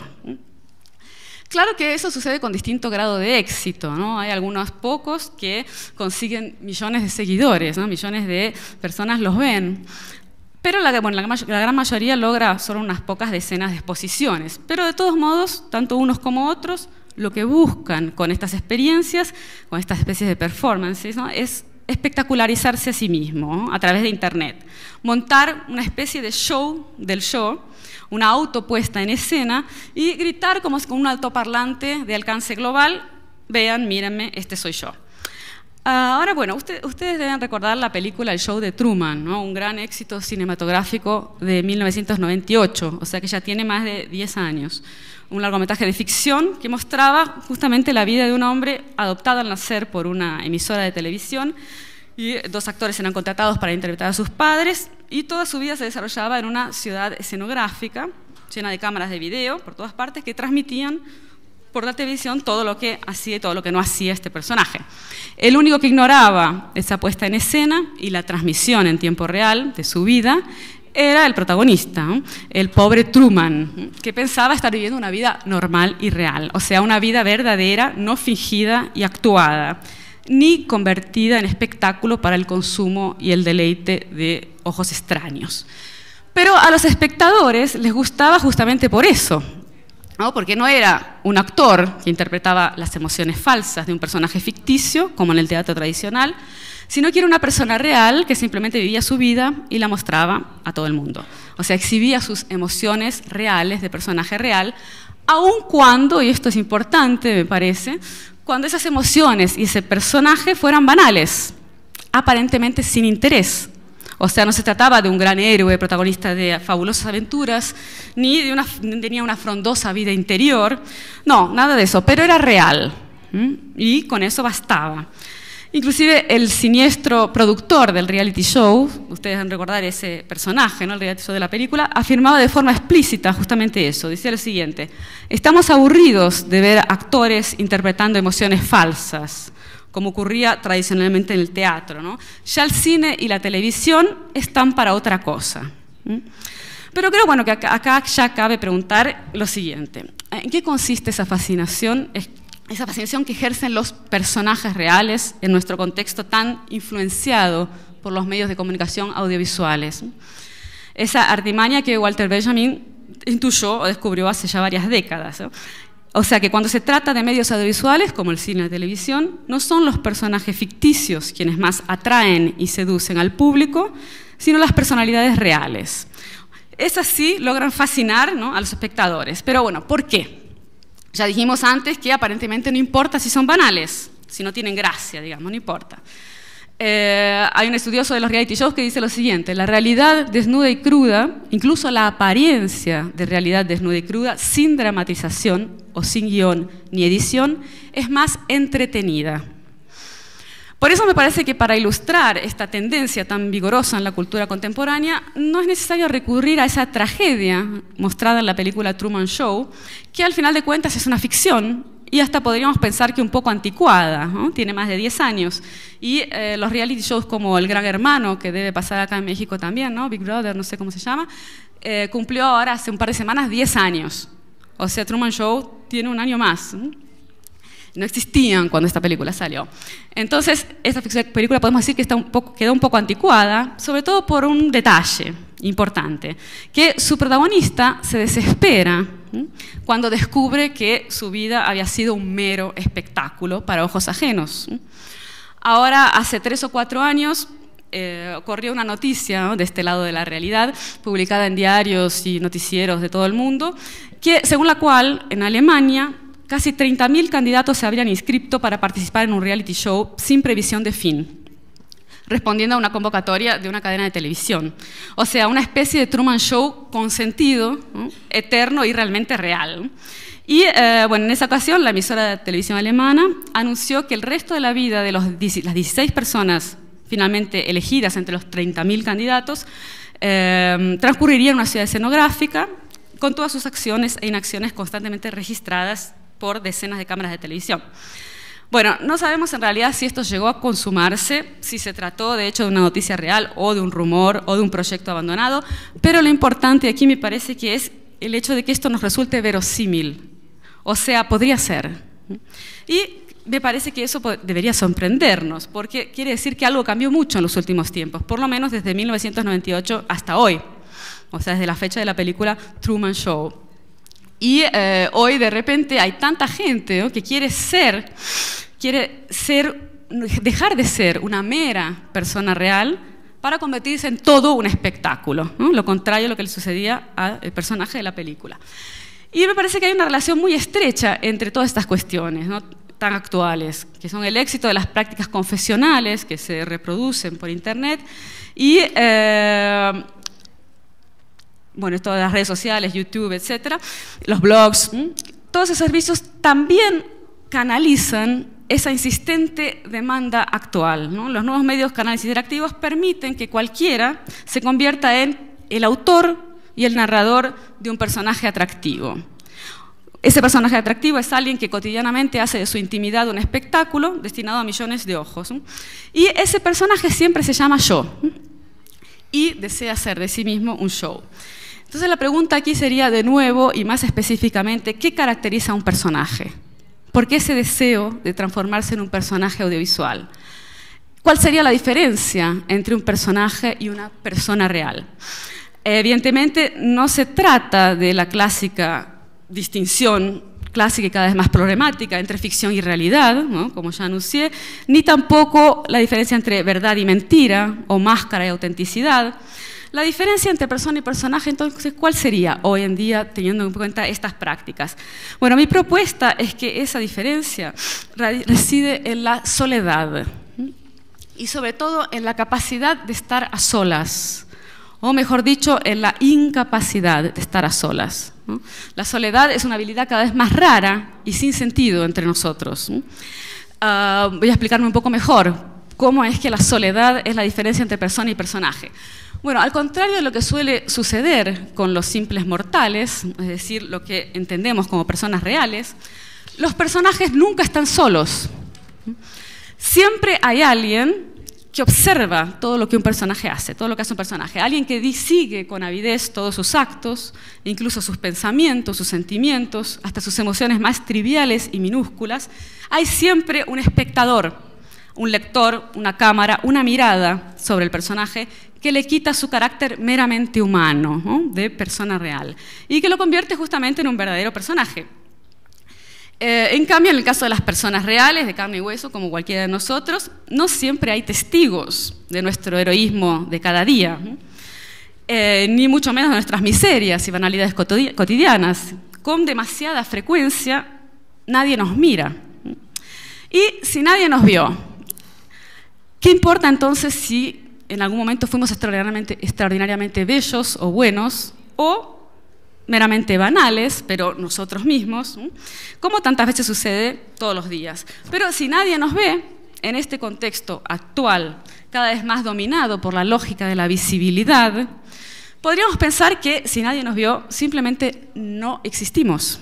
Claro que eso sucede con distinto grado de éxito, ¿no? Hay algunos pocos que consiguen millones de seguidores, ¿no? Millones de personas los ven. Pero la gran mayoría logra solo unas pocas decenas de exposiciones. Pero de todos modos, tanto unos como otros lo que buscan con estas experiencias, con estas especies de performances, ¿no?, es espectacularizarse a sí mismo, ¿no?, a través de Internet. Montar una especie de show del show, una autopuesta en escena y gritar como con un altoparlante de alcance global: vean, mírenme, este soy yo. Ahora, bueno, ustedes deben recordar la película El show de Truman, ¿no?, un gran éxito cinematográfico de 1998, o sea que ya tiene más de 10 años. Un largometraje de ficción que mostraba justamente la vida de un hombre adoptado al nacer por una emisora de televisión, y 2 actores eran contratados para interpretar a sus padres, y toda su vida se desarrollaba en una ciudad escenográfica llena de cámaras de video por todas partes que transmitían por la televisión todo lo que hacía y todo lo que no hacía este personaje. El único que ignoraba esa puesta en escena y la transmisión en tiempo real de su vida era el protagonista, ¿no?, el pobre Truman, que pensaba estar viviendo una vida normal y real, o sea, una vida verdadera, no fingida y actuada, ni convertida en espectáculo para el consumo y el deleite de ojos extraños. Pero a los espectadores les gustaba justamente por eso, ¿no?, porque no era un actor que interpretaba las emociones falsas de un personaje ficticio, como en el teatro tradicional, sino que era una persona real que simplemente vivía su vida y la mostraba a todo el mundo. O sea, exhibía sus emociones reales de personaje real, aun cuando, y esto es importante me parece, cuando esas emociones y ese personaje fueran banales, aparentemente sin interés. O sea, no se trataba de un gran héroe, protagonista de fabulosas aventuras, ni tenía una frondosa vida interior. No, nada de eso, pero era real. Y con eso bastaba. Inclusive el siniestro productor del reality show, ustedes van a recordar ese personaje, ¿no?, el reality show de la película, afirmaba de forma explícita justamente eso. Decía lo siguiente: estamos aburridos de ver actores interpretando emociones falsas, como ocurría tradicionalmente en el teatro, ¿no? Ya el cine y la televisión están para otra cosa. Pero creo, bueno, que acá ya cabe preguntar lo siguiente: ¿en qué consiste esa fascinación que ejercen los personajes reales en nuestro contexto tan influenciado por los medios de comunicación audiovisuales? Esa artimaña que Walter Benjamin intuyó o descubrió hace ya varias décadas, ¿no? O sea que cuando se trata de medios audiovisuales, como el cine y la televisión, no son los personajes ficticios quienes más atraen y seducen al público, sino las personalidades reales. Esas sí logran fascinar, ¿no?, a los espectadores. Pero bueno, ¿por qué? Ya dijimos antes que aparentemente no importa si son banales, si no tienen gracia, digamos, no importa. Hay un estudioso de los reality shows que dice lo siguiente: la realidad desnuda y cruda, incluso la apariencia de realidad desnuda y cruda, sin dramatización o sin guión ni edición, es más entretenida. Por eso me parece que para ilustrar esta tendencia tan vigorosa en la cultura contemporánea no es necesario recurrir a esa tragedia mostrada en la película Truman Show, que al final de cuentas es una ficción y hasta podríamos pensar que un poco anticuada, ¿no? Tiene más de 10 años. Y los reality shows como El Gran Hermano, que debe pasar acá en México también, ¿no?, Big Brother, no sé cómo se llama, cumplió ahora hace un par de semanas 10 años. O sea, Truman Show tiene un año más. No existían cuando esta película salió. Entonces, esta película podemos decir que quedó un poco anticuada, sobre todo por un detalle importante, que su protagonista se desespera cuando descubre que su vida había sido un mero espectáculo para ojos ajenos. Ahora, hace 3 o 4 años, corrió una noticia, ¿no?, de este lado de la realidad, publicada en diarios y noticieros de todo el mundo, según la cual en Alemania casi 30.000 candidatos se habrían inscrito para participar en un reality show sin previsión de fin, respondiendo a una convocatoria de una cadena de televisión. O sea, una especie de Truman Show con sentido, ¿no?, eterno y realmente real. Y bueno, en esa ocasión la emisora de televisión alemana anunció que el resto de la vida de las 16 personas finalmente elegidas entre los 30.000 candidatos transcurriría en una ciudad escenográfica con todas sus acciones e inacciones constantemente registradas por decenas de cámaras de televisión. Bueno, no sabemos en realidad si esto llegó a consumarse, si se trató de hecho de una noticia real o de un rumor o de un proyecto abandonado, pero lo importante aquí me parece que es el hecho de que esto nos resulte verosímil, o sea, podría ser. Y me parece que eso debería sorprendernos, porque quiere decir que algo cambió mucho en los últimos tiempos, por lo menos desde 1998 hasta hoy, o sea, desde la fecha de la película Truman Show. Y hoy de repente hay tanta gente, ¿no?, que quiere dejar de ser una mera persona real para convertirse en todo un espectáculo, ¿no? Lo contrario a lo que le sucedía al personaje de la película. Y me parece que hay una relación muy estrecha entre todas estas cuestiones, ¿no?, tan actuales, que son el éxito de las prácticas confesionales que se reproducen por Internet y bueno, todas las redes sociales, YouTube, etcétera, los blogs, todos esos servicios también canalizan esa insistente demanda actual, ¿no? Los nuevos medios, canales interactivos permiten que cualquiera se convierta en el autor y el narrador de un personaje atractivo. Ese personaje atractivo es alguien que cotidianamente hace de su intimidad un espectáculo destinado a millones de ojos, ¿no? Y ese personaje siempre se llama yo y desea hacer de sí mismo un show. Entonces la pregunta aquí sería de nuevo y más específicamente, ¿qué caracteriza a un personaje? ¿Por qué ese deseo de transformarse en un personaje audiovisual? ¿Cuál sería la diferencia entre un personaje y una persona real? Evidentemente no se trata de la clásica distinción clásica y cada vez más problemática entre ficción y realidad, ¿no?, como ya anuncié, ni tampoco la diferencia entre verdad y mentira o máscara y autenticidad. La diferencia entre persona y personaje, entonces, ¿cuál sería hoy en día teniendo en cuenta estas prácticas? Bueno, mi propuesta es que esa diferencia reside en la soledad y sobre todo en la capacidad de estar a solas, o mejor dicho, en la incapacidad de estar a solas, ¿no? La soledad es una habilidad cada vez más rara y sin sentido entre nosotros. Voy a explicarme un poco mejor cómo es que la soledad es la diferencia entre persona y personaje. Bueno, al contrario de lo que suele suceder con los simples mortales, es decir, lo que entendemos como personas reales, los personajes nunca están solos. Siempre hay alguien que observa todo lo que un personaje hace, todo lo que hace un personaje. Alguien que sigue con avidez todos sus actos, incluso sus pensamientos, sus sentimientos, hasta sus emociones más triviales y minúsculas. Hay siempre un espectador, un lector, una cámara, una mirada sobre el personaje que le quita su carácter meramente humano, ¿no?, de persona real, y que lo convierte justamente en un verdadero personaje. En cambio, en el caso de las personas reales, de carne y hueso, como cualquiera de nosotros, no siempre hay testigos de nuestro heroísmo de cada día, ni mucho menos de nuestras miserias y banalidades cotidianas. Con demasiada frecuencia, nadie nos mira. Y si nadie nos vio, ¿qué importa entonces si en algún momento fuimos extraordinariamente bellos o buenos, o meramente banales, pero nosotros mismos, como tantas veces sucede todos los días? Pero si nadie nos ve, en este contexto actual, cada vez más dominado por la lógica de la visibilidad, podríamos pensar que si nadie nos vio, simplemente no existimos.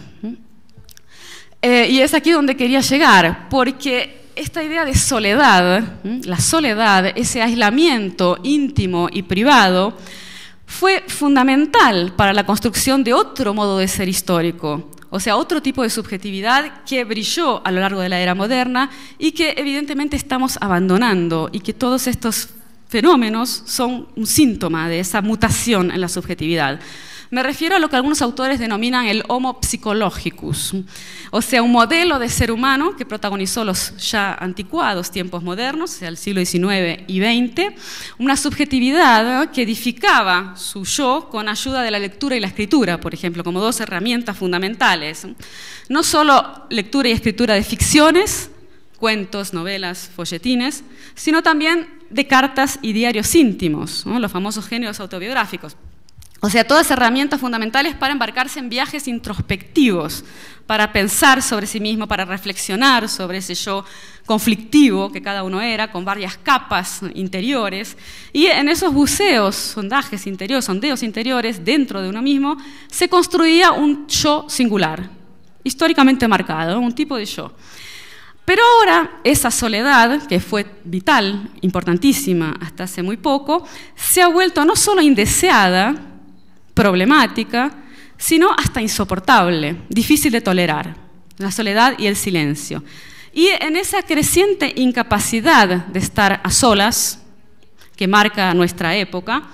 Y es aquí donde quería llegar, porque esta idea de soledad, la soledad, ese aislamiento íntimo y privado, fue fundamental para la construcción de otro modo de ser histórico, o sea, otro tipo de subjetividad que brilló a lo largo de la era moderna y que evidentemente estamos abandonando, y que todos estos fenómenos son un síntoma de esa mutación en la subjetividad. Me refiero a lo que algunos autores denominan el Homo psychologicus, o sea, un modelo de ser humano que protagonizó los ya anticuados tiempos modernos, o sea, el siglo XIX y XX, una subjetividad que edificaba su yo con ayuda de la lectura y la escritura, por ejemplo, como dos herramientas fundamentales. No solo lectura y escritura de ficciones, cuentos, novelas, folletines, sino también de cartas y diarios íntimos, ¿no?, los famosos géneros autobiográficos. O sea, todas herramientas fundamentales para embarcarse en viajes introspectivos, para pensar sobre sí mismo, para reflexionar sobre ese yo conflictivo que cada uno era, con varias capas interiores. Y en esos buceos, sondeos interiores dentro de uno mismo, se construía un yo singular, históricamente marcado, un tipo de yo. Pero ahora esa soledad, que fue vital, importantísima hasta hace muy poco, se ha vuelto no solo indeseada, problemática, sino hasta insoportable, difícil de tolerar, la soledad y el silencio. Y en esa creciente incapacidad de estar a solas, que marca nuestra época,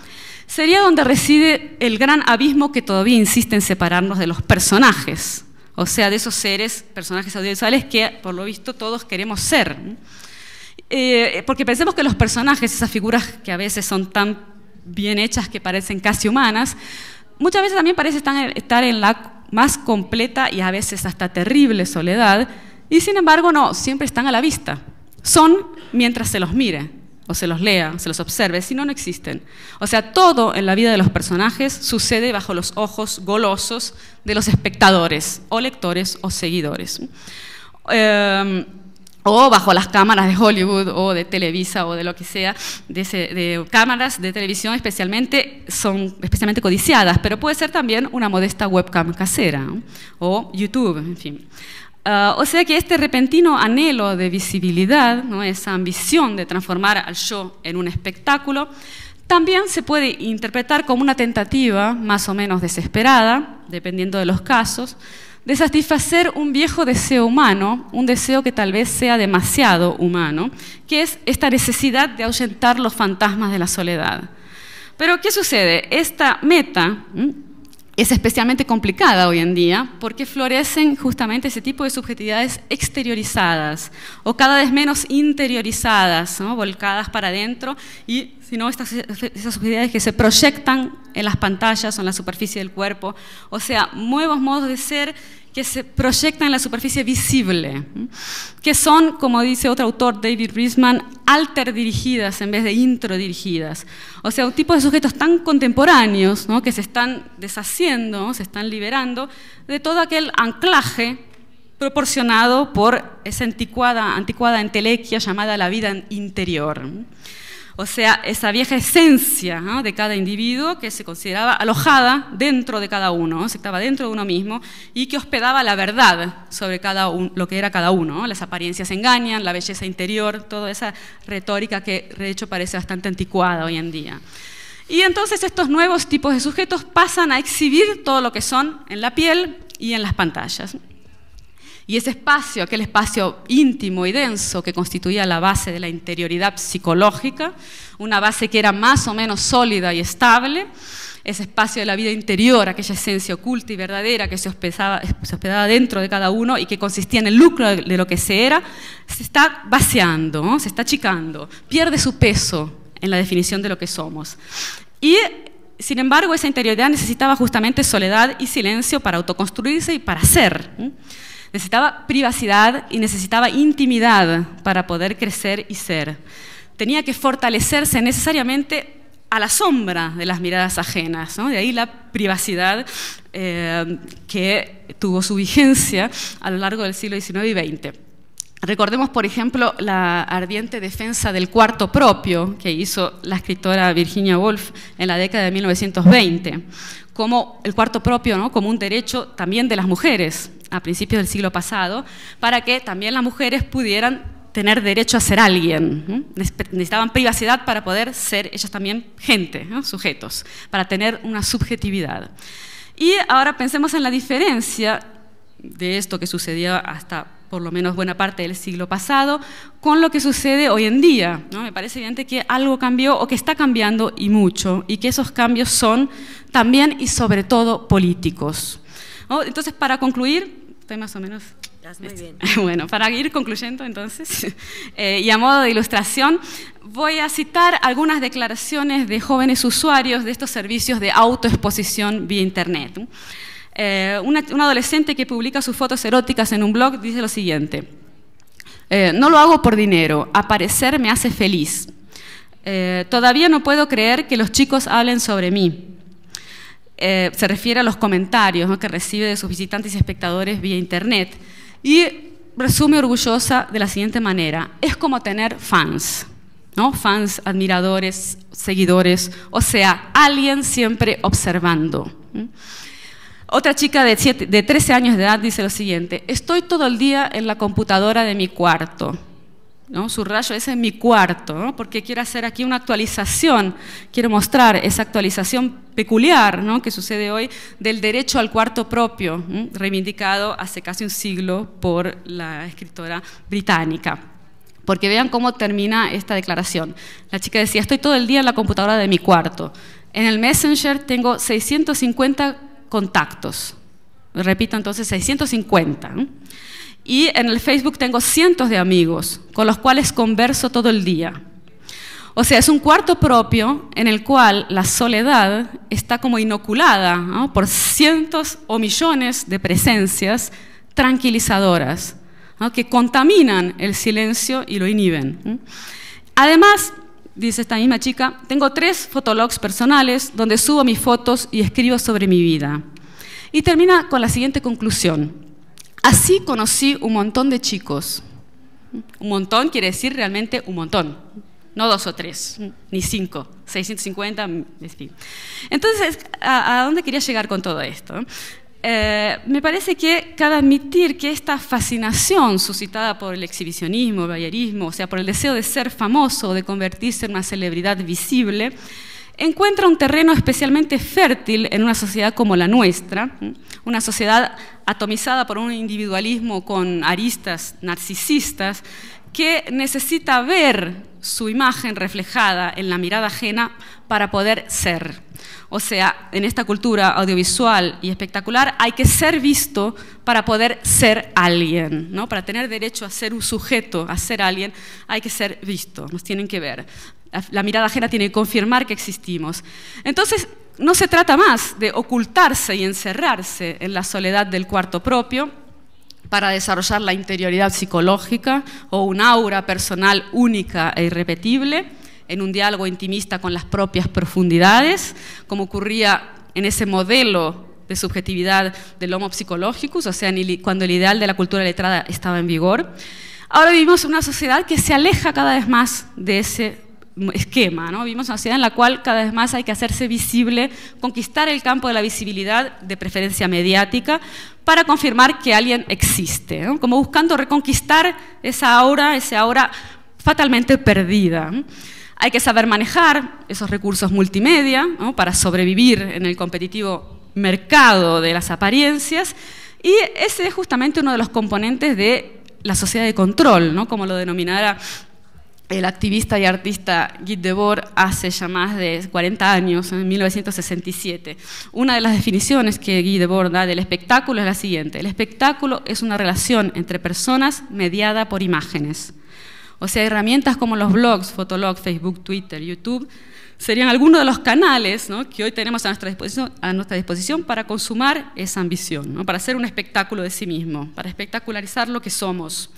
sería donde reside el gran abismo que todavía insiste en separarnos de los personajes, o sea, de esos seres, personajes audiovisuales que, por lo visto, todos queremos ser. Porque pensemos que los personajes, esas figuras que a veces son tan bien hechas que parecen casi humanas, muchas veces también parecen estar en la más completa y a veces hasta terrible soledad, y sin embargo no, siempre están a la vista. Son mientras se los mire, o se los lea, o se los observe, si no, no existen. O sea, todo en la vida de los personajes sucede bajo los ojos golosos de los espectadores, o lectores, o seguidores. O bajo las cámaras de Hollywood, o de Televisa, o de lo que sea, de cámaras de televisión son especialmente codiciadas, pero puede ser también una modesta webcam casera, ¿no? O YouTube, en fin. O sea que este repentino anhelo de visibilidad, ¿no? Esa ambición de transformar al show en un espectáculo, también se puede interpretar como una tentativa más o menos desesperada, dependiendo de los casos, de satisfacer un viejo deseo humano, un deseo que tal vez sea demasiado humano, que es esta necesidad de ahuyentar los fantasmas de la soledad. Pero ¿qué sucede? Esta meta es especialmente complicada hoy en día porque florecen justamente ese tipo de subjetividades exteriorizadas o cada vez menos interiorizadas, ¿no? Volcadas para adentro, y sino esas subjetividades que se proyectan en las pantallas o en la superficie del cuerpo, o sea, nuevos modos de ser que se proyectan en la superficie visible, que son, como dice otro autor, David Riesman, alterdirigidas en vez de introdirigidas. O sea, un tipo de sujetos tan contemporáneos, ¿no? Que se están deshaciendo, se están liberando de todo aquel anclaje proporcionado por esa anticuada entelequia llamada la vida interior. O sea, esa vieja esencia, ¿no? De cada individuo que se consideraba alojada dentro de cada uno, ¿no? Se estaba dentro de uno mismo y que hospedaba la verdad sobre lo que era cada uno, ¿no? Las apariencias engañan, la belleza interior, toda esa retórica que de hecho parece bastante anticuada hoy en día. Y entonces estos nuevos tipos de sujetos pasan a exhibir todo lo que son en la piel y en las pantallas. Y ese espacio, aquel espacio íntimo y denso que constituía la base de la interioridad psicológica, una base que era más o menos sólida y estable, ese espacio de la vida interior, aquella esencia oculta y verdadera que se hospedaba dentro de cada uno y que consistía en el lucro de lo que se era, se está vaciando, ¿no? Se está achicando, pierde su peso en la definición de lo que somos. Y sin embargo, esa interioridad necesitaba justamente soledad y silencio para autoconstruirse y para ser. Necesitaba privacidad y necesitaba intimidad para poder crecer y ser. Tenía que fortalecerse necesariamente a la sombra de las miradas ajenas, ¿no? De ahí la privacidad que tuvo su vigencia a lo largo del siglo XIX y XX. Recordemos, por ejemplo, la ardiente defensa del cuarto propio que hizo la escritora Virginia Woolf en la década de 1920, como el cuarto propio, ¿no? Como un derecho también de las mujeres a principios del siglo pasado, para que también las mujeres pudieran tener derecho a ser alguien. Necesitaban privacidad para poder ser ellas también gente, ¿no? Sujetos, para tener una subjetividad. Y ahora pensemos en la diferencia de esto que sucedía hasta por lo menos buena parte del siglo pasado, con lo que sucede hoy en día, ¿no? Me parece evidente que algo cambió o que está cambiando y mucho, y que esos cambios son también y sobre todo políticos, ¿no? Entonces, para concluir, estoy más o menos... Muy bien. Bueno, para ir concluyendo entonces, y a modo de ilustración, voy a citar algunas declaraciones de jóvenes usuarios de estos servicios de autoexposición vía Internet, ¿no? Un adolescente que publica sus fotos eróticas en un blog dice lo siguiente: no lo hago por dinero, aparecer me hace feliz. Todavía no puedo creer que los chicos hablen sobre mí. Se refiere a los comentarios, ¿no? Que recibe de sus visitantes y espectadores vía Internet. Y resume orgullosa de la siguiente manera: es como tener fans, ¿no? Fans, admiradores, seguidores, o sea, alguien siempre observando. Otra chica de 13 años de edad dice lo siguiente: estoy todo el día en la computadora de mi cuarto, ¿no? Subrayo ese es mi cuarto, ¿no? Porque quiero hacer aquí una actualización, quiero mostrar esa actualización peculiar, ¿no? Que sucede hoy del derecho al cuarto propio, ¿no? Reivindicado hace casi un siglo por la escritora británica. Porque vean cómo termina esta declaración. La chica decía: estoy todo el día en la computadora de mi cuarto. En el Messenger tengo 650 contactos. Repito entonces, 650. Y en el Facebook tengo cientos de amigos con los cuales converso todo el día. O sea, es un cuarto propio en el cual la soledad está como inoculada, ¿no?, por cientos o millones de presencias tranquilizadoras, ¿no?, que contaminan el silencio y lo inhiben. Además, dice esta misma chica, tengo 3 fotologs personales donde subo mis fotos y escribo sobre mi vida. Y termina con la siguiente conclusión. Así conocí un montón de chicos. Un montón quiere decir realmente un montón. No 2 o 3, ni 5, 650, en fin. Entonces, ¿a dónde quería llegar con todo esto? Me parece que cabe admitir que esta fascinación suscitada por el exhibicionismo, el voyerismo, o sea, por el deseo de ser famoso, de convertirse en una celebridad visible, encuentra un terreno especialmente fértil en una sociedad como la nuestra, una sociedad atomizada por un individualismo con aristas narcisistas, que necesita ver su imagen reflejada en la mirada ajena para poder ser. O sea, en esta cultura audiovisual y espectacular hay que ser visto para poder ser alguien, ¿no? Para tener derecho a ser un sujeto, a ser alguien, hay que ser visto, nos tienen que ver. La mirada ajena tiene que confirmar que existimos. Entonces, no se trata más de ocultarse y encerrarse en la soledad del cuarto propio para desarrollar la interioridad psicológica o un aura personal única e irrepetible en un diálogo intimista con las propias profundidades, como ocurría en ese modelo de subjetividad del Homo psychologicus, o sea, cuando el ideal de la cultura letrada estaba en vigor. Ahora vivimos en una sociedad que se aleja cada vez más de ese esquema, ¿no? Vivimos en una sociedad en la cual cada vez más hay que hacerse visible, conquistar el campo de la visibilidad, de preferencia mediática, para confirmar que alguien existe, ¿no? Como buscando reconquistar esa aura fatalmente perdida. Hay que saber manejar esos recursos multimedia, ¿no?, para sobrevivir en el competitivo mercado de las apariencias, y ese es justamente uno de los componentes de la sociedad de control, ¿no?, como lo denominara el activista y artista Guy Debord hace ya más de 40 años, en 1967. Una de las definiciones que Guy Debord da del espectáculo es la siguiente: el espectáculo es una relación entre personas mediada por imágenes. O sea, herramientas como los blogs, Fotolog, Facebook, Twitter, YouTube, serían algunos de los canales, ¿no?, que hoy tenemos a nuestra disposición para consumar esa ambición, ¿no?, para hacer un espectáculo de sí mismo, para espectacularizar lo que somos.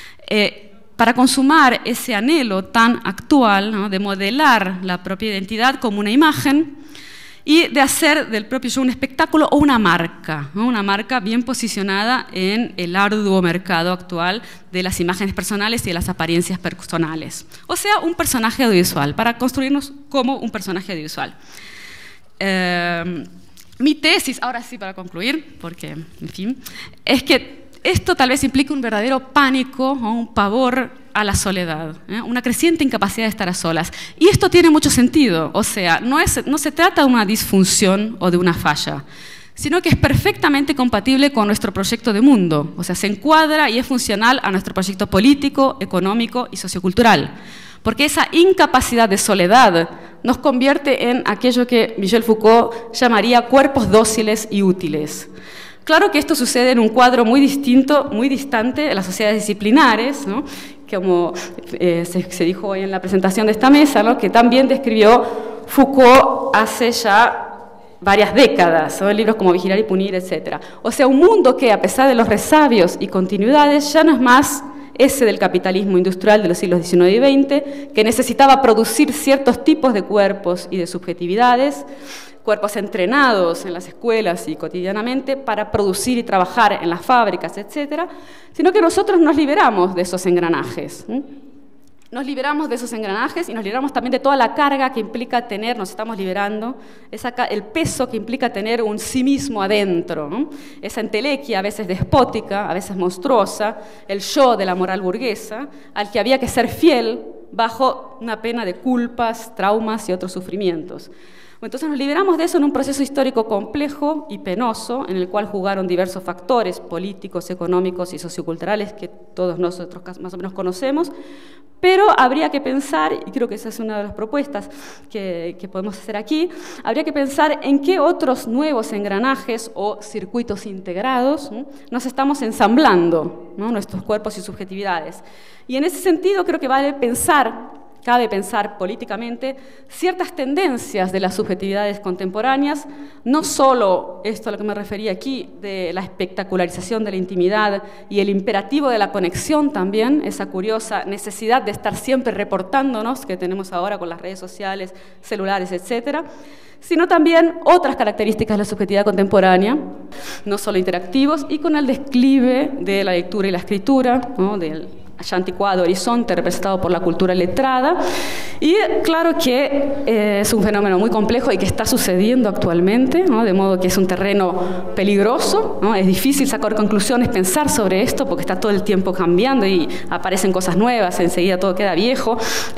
Para consumar ese anhelo tan actual, ¿no?, de modelar la propia identidad como una imagen y de hacer del propio yo un espectáculo o una marca, ¿no?, una marca bien posicionada en el arduo mercado actual de las imágenes personales y de las apariencias personales. O sea, un personaje audiovisual, para construirnos como un personaje audiovisual. Mi tesis, ahora sí para concluir, porque, en fin, es que esto tal vez implica un verdadero pánico o un pavor a la soledad, una creciente incapacidad de estar a solas. Y esto tiene mucho sentido, o sea, no se trata de una disfunción o de una falla, sino que es perfectamente compatible con nuestro proyecto de mundo, o sea, se encuadra y es funcional a nuestro proyecto político, económico y sociocultural. Porque esa incapacidad de soledad nos convierte en aquello que Michel Foucault llamaría cuerpos dóciles y útiles. Claro que esto sucede en un cuadro muy distinto, muy distante de las sociedades disciplinares, ¿no?, como se dijo hoy en la presentación de esta mesa, ¿no?, que también describió Foucault hace ya varias décadas, ¿no?, en libros como Vigilar y Punir, etc. O sea, un mundo que, a pesar de los resabios y continuidades, ya no es más ese del capitalismo industrial de los siglos XIX y XX, que necesitaba producir ciertos tipos de cuerpos y de subjetividades, cuerpos entrenados en las escuelas y cotidianamente para producir y trabajar en las fábricas, etcétera, sino que nosotros nos liberamos de esos engranajes. Nos liberamos de esos engranajes y nos liberamos también de toda la carga que implica tener, nos estamos liberando, el peso que implica tener un sí mismo adentro, ¿no?, esa entelequia a veces despótica, a veces monstruosa, el yo de la moral burguesa, al que había que ser fiel bajo una pena de culpas, traumas y otros sufrimientos. Entonces nos liberamos de eso en un proceso histórico complejo y penoso, en el cual jugaron diversos factores políticos, económicos y socioculturales que todos nosotros más o menos conocemos, pero habría que pensar, y creo que esa es una de las propuestas que podemos hacer aquí, habría que pensar en qué otros nuevos engranajes o circuitos integrados, ¿no?, nos estamos ensamblando, ¿no?, nuestros cuerpos y subjetividades. Y en ese sentido creo que cabe pensar políticamente ciertas tendencias de las subjetividades contemporáneas, no solo esto a lo que me refería aquí, de la espectacularización de la intimidad y el imperativo de la conexión también, esa curiosa necesidad de estar siempre reportándonos que tenemos ahora con las redes sociales, celulares, etcétera, sino también otras características de la subjetividad contemporánea, no solo interactivos, y con el declive de la lectura y la escritura, ¿no?, del ya anticuado horizonte representado por la cultura letrada, y claro que es un fenómeno muy complejo y que está sucediendo actualmente, ¿no?, de modo que es un terreno peligroso, ¿no?, es difícil sacar conclusiones, pensar sobre esto, porque está todo el tiempo cambiando y aparecen cosas nuevas, enseguida todo queda viejo.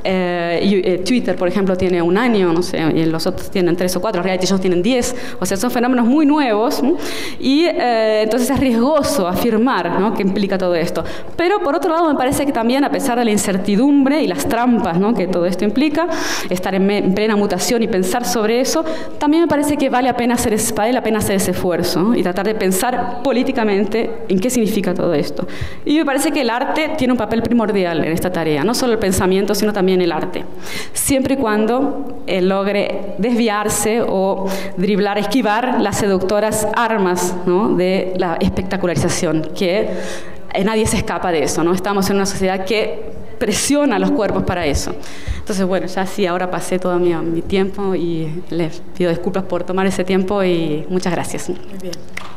Twitter, por ejemplo, tiene 1 año, no sé, y los otros tienen 3 o 4, reality shows tienen 10, o sea, son fenómenos muy nuevos, ¿no?, y entonces es riesgoso afirmar, ¿no?, que implica todo esto. Pero por otro lado me parece que también, a pesar de la incertidumbre y las trampas, ¿no?, que todo esto implica, estar en plena mutación y pensar sobre eso, también me parece que vale la pena hacer ese esfuerzo, ¿no?, y tratar de pensar políticamente en qué significa todo esto. Y me parece que el arte tiene un papel primordial en esta tarea, no solo el pensamiento, sino también el arte, siempre y cuando logre desviarse o driblar, esquivar las seductoras armas, ¿no?, de la espectacularización, que nadie se escapa de eso, ¿no? Estamos en una sociedad que presiona a los cuerpos para eso. Entonces, bueno, ya sí, ahora pasé todo mi tiempo y les pido disculpas por tomar ese tiempo y muchas gracias. Muy bien.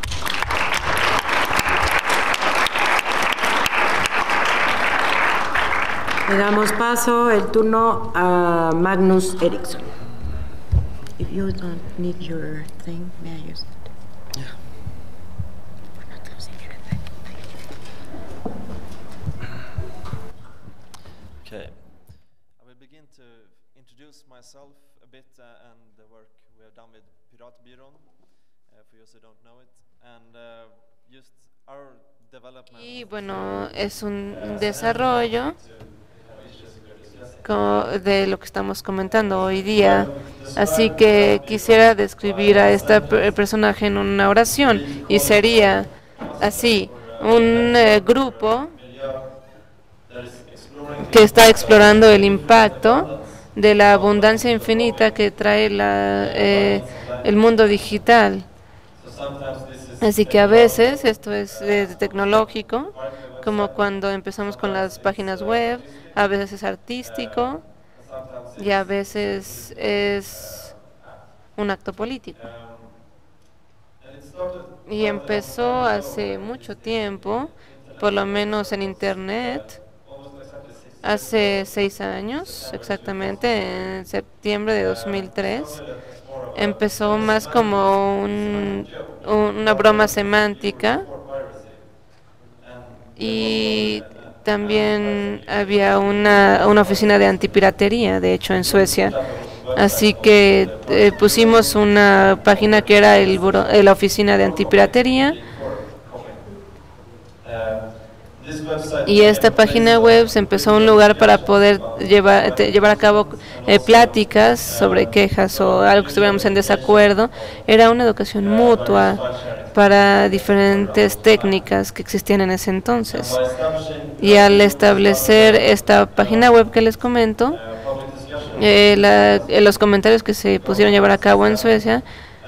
Le damos paso el turno a Magnus Eriksson. If you don't need your thing, may I use it? Yeah. Okay, I will begin to introduce myself a bit and the work we have done with Piratbyrån, for those who don't know it, and just our development. Y bueno, es un desarrollo de lo que estamos comentando hoy día, así que quisiera describir a este personaje en una oración y sería así: un grupo que está explorando el impacto de la abundancia infinita que trae el mundo digital. Así que a veces esto es tecnológico, como cuando empezamos con las páginas web, a veces es artístico y a veces es un acto político. Y empezó hace mucho tiempo, por lo menos en Internet, hace 6 años, exactamente, en septiembre de 2003. Empezó más como una broma semántica, y también había una oficina de antipiratería, de hecho, en Suecia. Así que pusimos una página que era la oficina de antipiratería. Y esta página web se empezó un lugar para poder llevar a cabo pláticas sobre quejas o algo que estuviéramos en desacuerdo. Era una educación mutua para diferentes técnicas que existían en ese entonces. Y al establecer esta página web que les comento, los comentarios que se pusieron a llevar a cabo en Suecia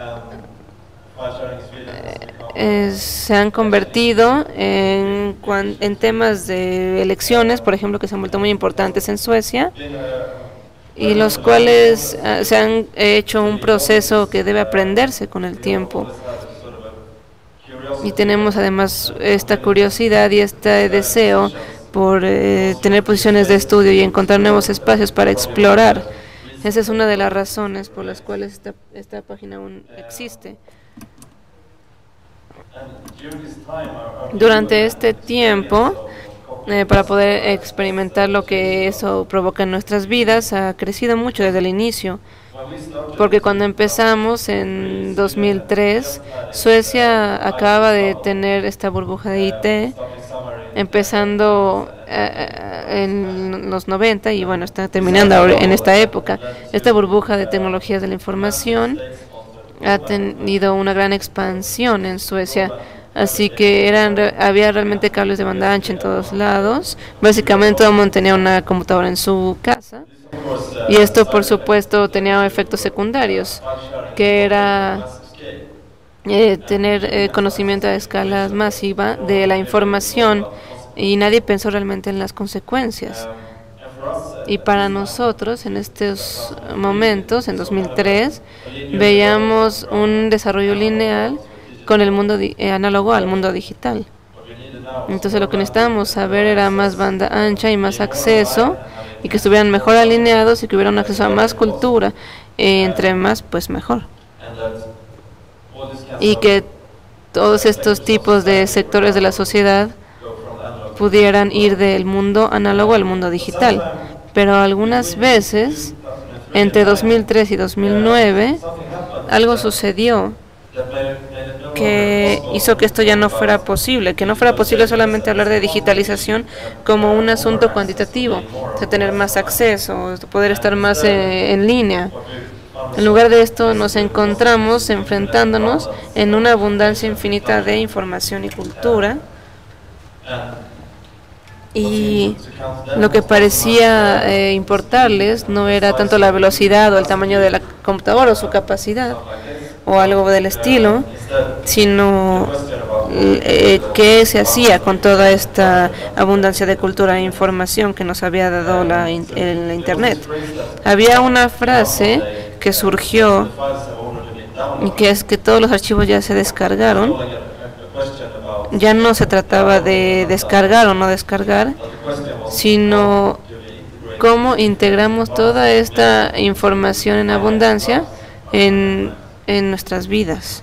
se han convertido en temas de elecciones, por ejemplo, que se han vuelto muy importantes en Suecia, y los cuales se han hecho un proceso que debe aprenderse con el tiempo. Y tenemos además esta curiosidad y este deseo por tener posiciones de estudio y encontrar nuevos espacios para explorar. Esa es una de las razones por las cuales esta página aún existe. Durante este tiempo, para poder experimentar lo que eso provoca en nuestras vidas, ha crecido mucho desde el inicio. porque cuando empezamos en 2003, Suecia acaba de tener esta burbuja de IT, empezando en los 90 y bueno, está terminando ahora en esta época. Esta burbuja de tecnologías de la información ha tenido una gran expansión en Suecia, así que había realmente cables de banda ancha en todos lados. Básicamente todo el mundo tenía una computadora en su casa, y esto por supuesto tenía efectos secundarios, que era tener conocimiento a escala masiva de la información, y nadie pensó realmente en las consecuencias. Y para nosotros, en estos momentos, en 2003, veíamos un desarrollo lineal con el mundo análogo al mundo digital. Entonces lo que necesitábamos saber era más banda ancha y más acceso, y que estuvieran mejor alineados y que hubiera un acceso a más cultura, entre más, pues mejor. Y que todos estos tipos de sectores de la sociedad pudieran ir del mundo análogo al mundo digital. Pero algunas veces, entre 2003 y 2009, algo sucedió que hizo que esto ya no fuera posible, que no fuera posible solamente hablar de digitalización como un asunto cuantitativo, de tener más acceso, de poder estar más en línea. En lugar de esto, nos encontramos enfrentándonos en una abundancia infinita de información y cultura, y lo que parecía importarles no era tanto la velocidad o el tamaño de la computadora o su capacidad o algo del estilo, sino qué se hacía con toda esta abundancia de cultura e información que nos había dado la Internet. Había una frase que surgió, y que es que todos los archivos ya se descargaron. Ya no se trataba de descargar o no descargar, sino cómo integramos toda esta información en abundancia en nuestras vidas.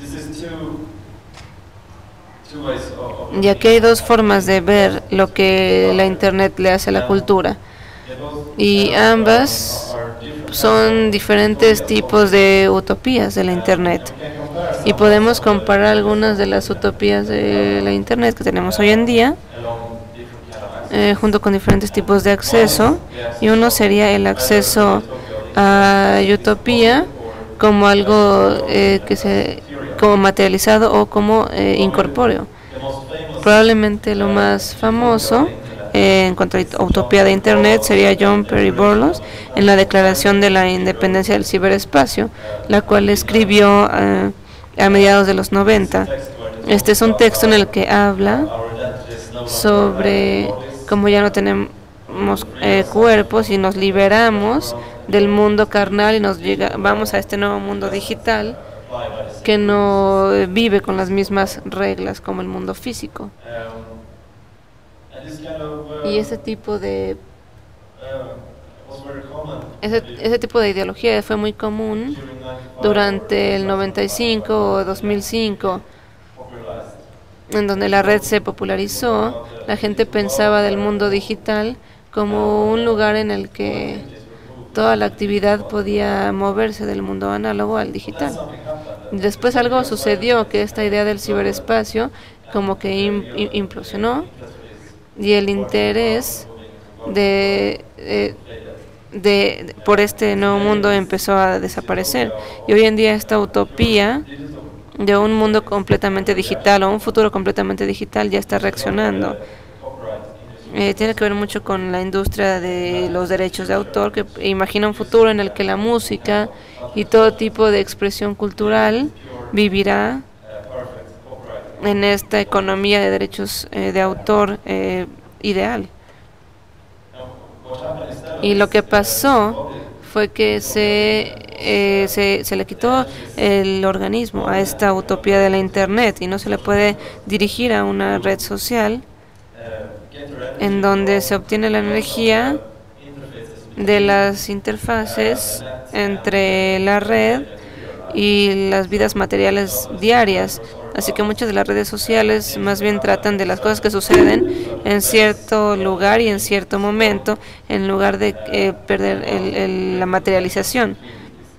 Ya que hay dos formas de ver lo que la Internet le hace a la cultura, y ambas son diferentes tipos de utopías de la Internet. Y podemos comparar algunas de las utopías de la Internet que tenemos hoy en día, junto con diferentes tipos de acceso. Y uno sería el acceso a utopía como algo como materializado o como incorpóreo. Probablemente lo más famoso en cuanto a utopía de Internet sería John Perry Barlow en la Declaración de la Independencia del Ciberespacio, la cual escribió a mediados de los 90. Este es un texto en el que habla sobre cómo ya no tenemos cuerpos y nos liberamos del mundo carnal y vamos a este nuevo mundo digital que no vive con las mismas reglas como el mundo físico. Y ese tipo de ideología fue muy común durante el 95 o 2005, en donde la red se popularizó. La gente pensaba del mundo digital como un lugar en el que toda la actividad podía moverse del mundo análogo al digital. Después algo sucedió, que esta idea del ciberespacio como que implosionó, y el interés por este nuevo mundo empezó a desaparecer. Y hoy en día esta utopía de un mundo completamente digital o un futuro completamente digital ya está reaccionando. Tiene que ver mucho con la industria de los derechos de autor, que imagina un futuro en el que la música y todo tipo de expresión cultural vivirá en esta economía de derechos de autor ideal. Y lo que pasó fue que se le quitó el organismo a esta utopía de la Internet, y no se le puede dirigir a una red social en donde se obtiene la energía de las interfaces entre la red y las vidas materiales diarias. Así que muchas de las redes sociales más bien tratan de las cosas que suceden en cierto lugar y en cierto momento, en lugar de perder la materialización.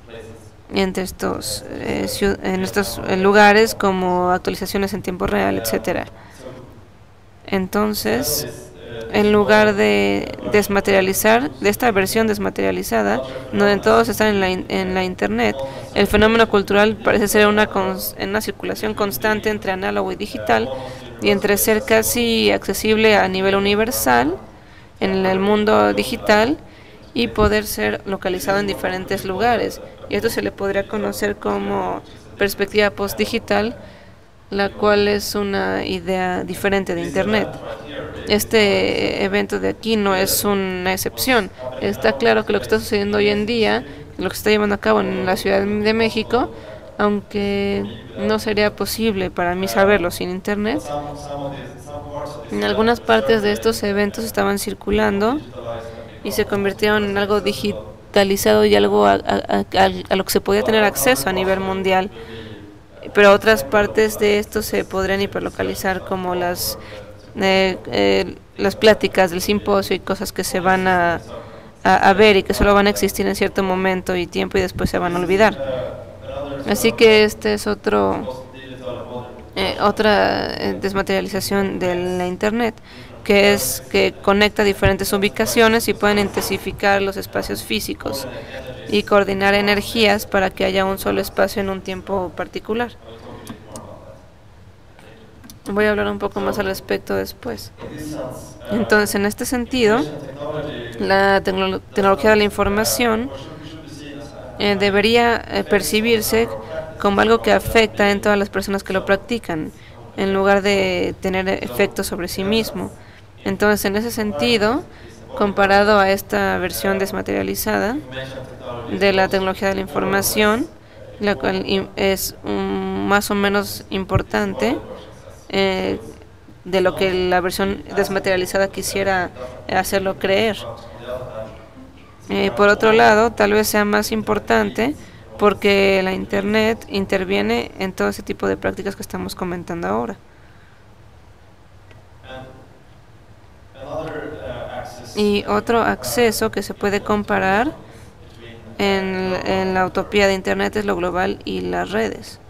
entre en estos lugares, como actualizaciones en tiempo real, etcétera. Entonces, en lugar de desmaterializar, de esta versión desmaterializada, donde todos están en la Internet, el fenómeno cultural parece ser una circulación constante entre análogo y digital, y entre ser casi accesible a nivel universal en el mundo digital y poder ser localizado en diferentes lugares. Y esto se le podría conocer como perspectiva postdigital, la cual es una idea diferente de Internet. Este evento de aquí no es una excepción. Está claro que lo que está sucediendo hoy en día, lo que se está llevando a cabo en la Ciudad de México, aunque no sería posible para mí saberlo sin Internet, en algunas partes de estos eventos estaban circulando y se convirtieron en algo digitalizado y algo a lo que se podía tener acceso a nivel mundial. Pero otras partes de esto se podrían hiperlocalizar, como las pláticas del simposio y cosas que se van a ver y que solo van a existir en cierto momento y tiempo y después se van a olvidar. Así que este es otra desmaterialización de la Internet, que conecta diferentes ubicaciones y pueden intensificar los espacios físicos y coordinar energías para que haya un solo espacio en un tiempo particular. Voy a hablar un poco más al respecto después. Entonces, en este sentido, la tecnología de la información debería percibirse como algo que afecta en todas las personas que lo practican, en lugar de tener efectos sobre sí mismo. Entonces, en ese sentido, comparado a esta versión desmaterializada de la tecnología de la información, la cual es más o menos importante de lo que la versión desmaterializada quisiera hacerlo creer. Por otro lado, tal vez sea más importante porque la Internet interviene en todo ese tipo de prácticas que estamos comentando ahora. Y otro acceso que se puede comparar en la utopía de Internet es lo global y las redes.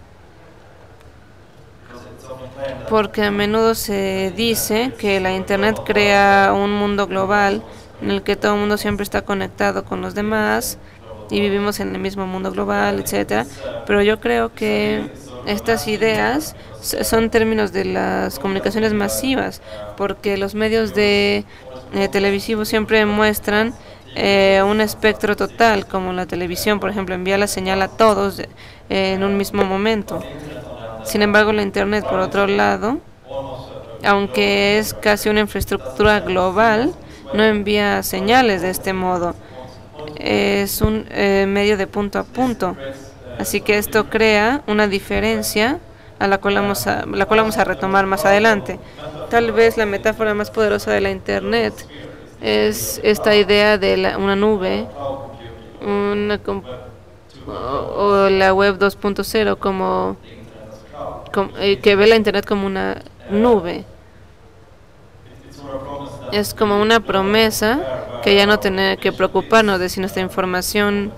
Porque a menudo se dice que la Internet crea un mundo global en el que todo el mundo siempre está conectado con los demás y vivimos en el mismo mundo global, etcétera. Pero yo creo que estas ideas son términos de las comunicaciones masivas, porque los medios televisivos siempre muestran un espectro total, como la televisión, por ejemplo, envía la señal a todos en un mismo momento. Sin embargo, la Internet, por otro lado, aunque es casi una infraestructura global, no envía señales de este modo. Es un medio de punto a punto. Así que esto crea una diferencia a la cual vamos a retomar más adelante. Tal vez la metáfora más poderosa de la Internet es esta idea de una nube, o la web 2.0 que ve la Internet como una nube. Es como una promesa que ya no tener que preocuparnos de si nuestra información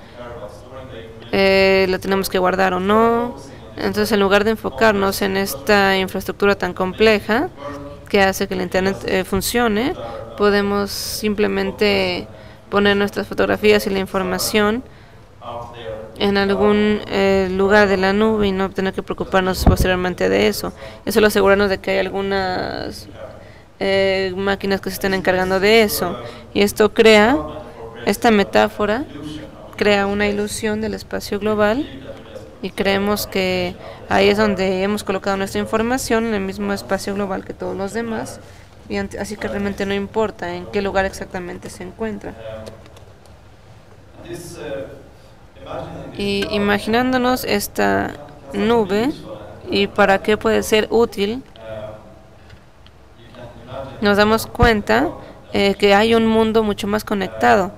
la tenemos que guardar o no. Entonces, en lugar de enfocarnos en esta infraestructura tan compleja que hace que la Internet funcione, podemos simplemente poner nuestras fotografías y la información en algún lugar de la nube y no tener que preocuparnos posteriormente de eso. Y solo asegurarnos de que hay algunas máquinas que se estén encargando de eso. Y esta metáfora crea una ilusión del espacio global y creemos que ahí es donde hemos colocado nuestra información, en el mismo espacio global que todos los demás, y así que realmente no importa en qué lugar exactamente se encuentra. Y imaginándonos esta nube y para qué puede ser útil, nos damos cuenta que hay un mundo mucho más conectado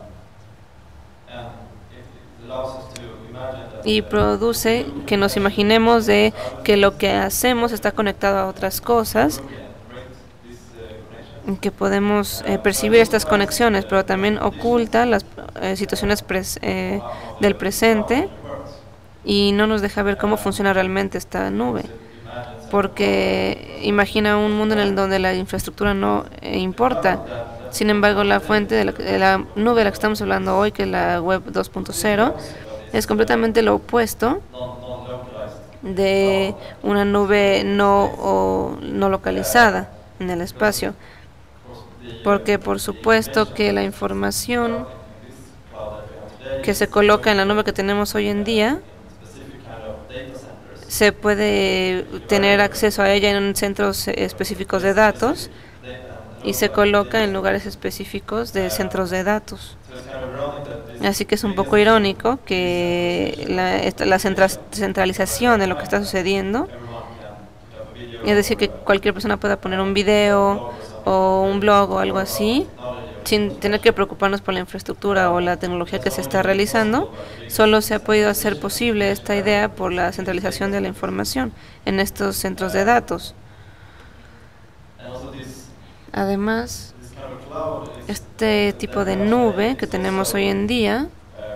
y produce que nos imaginemos de que lo que hacemos está conectado a otras cosas, que podemos percibir estas conexiones, pero también oculta las situaciones del presente y no nos deja ver cómo funciona realmente esta nube, porque imagina un mundo en el donde la infraestructura no importa. Sin embargo, la fuente de la nube de la que estamos hablando hoy, que es la web 2.0, es completamente lo opuesto de una nube no localizada en el espacio, porque por supuesto que la información que se coloca en la nube que tenemos hoy en día se puede tener acceso a ella en centros específicos de datos y se coloca en lugares específicos de centros de datos. Así que es un poco irónico que la centralización de lo que está sucediendo, es decir, que cualquier persona pueda poner un video o un blog o algo así, sin tener que preocuparnos por la infraestructura o la tecnología que se está realizando, solo se ha podido hacer posible esta idea por la centralización de la información en estos centros de datos. Además, este tipo de nube que tenemos hoy en día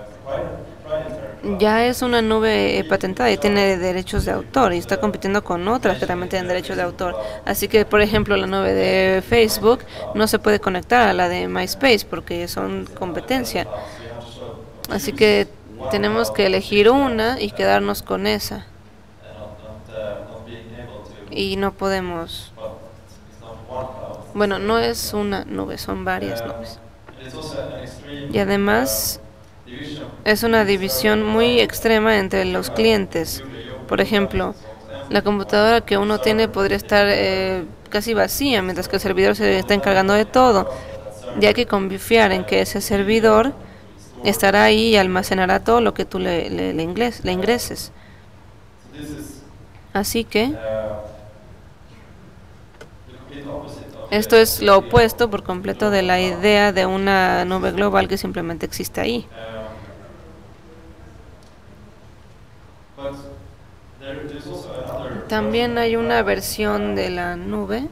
ya es una nube patentada y tiene derechos de autor y está compitiendo con otras que también tienen derechos de autor. Así que, por ejemplo, la nube de Facebook no se puede conectar a la de MySpace porque son competencia. Así que tenemos que elegir una y quedarnos con esa. Y no podemos... Bueno, no es una nube, son varias nubes. Y además es una división muy extrema entre los clientes. Por ejemplo, la computadora que uno tiene podría estar casi vacía, mientras que el servidor se está encargando de todo. Y hay que confiar en que ese servidor estará ahí y almacenará todo lo que tú le ingreses. Así que esto es lo opuesto por completo de la idea de una nube global que simplemente existe ahí. También hay una versión de la nube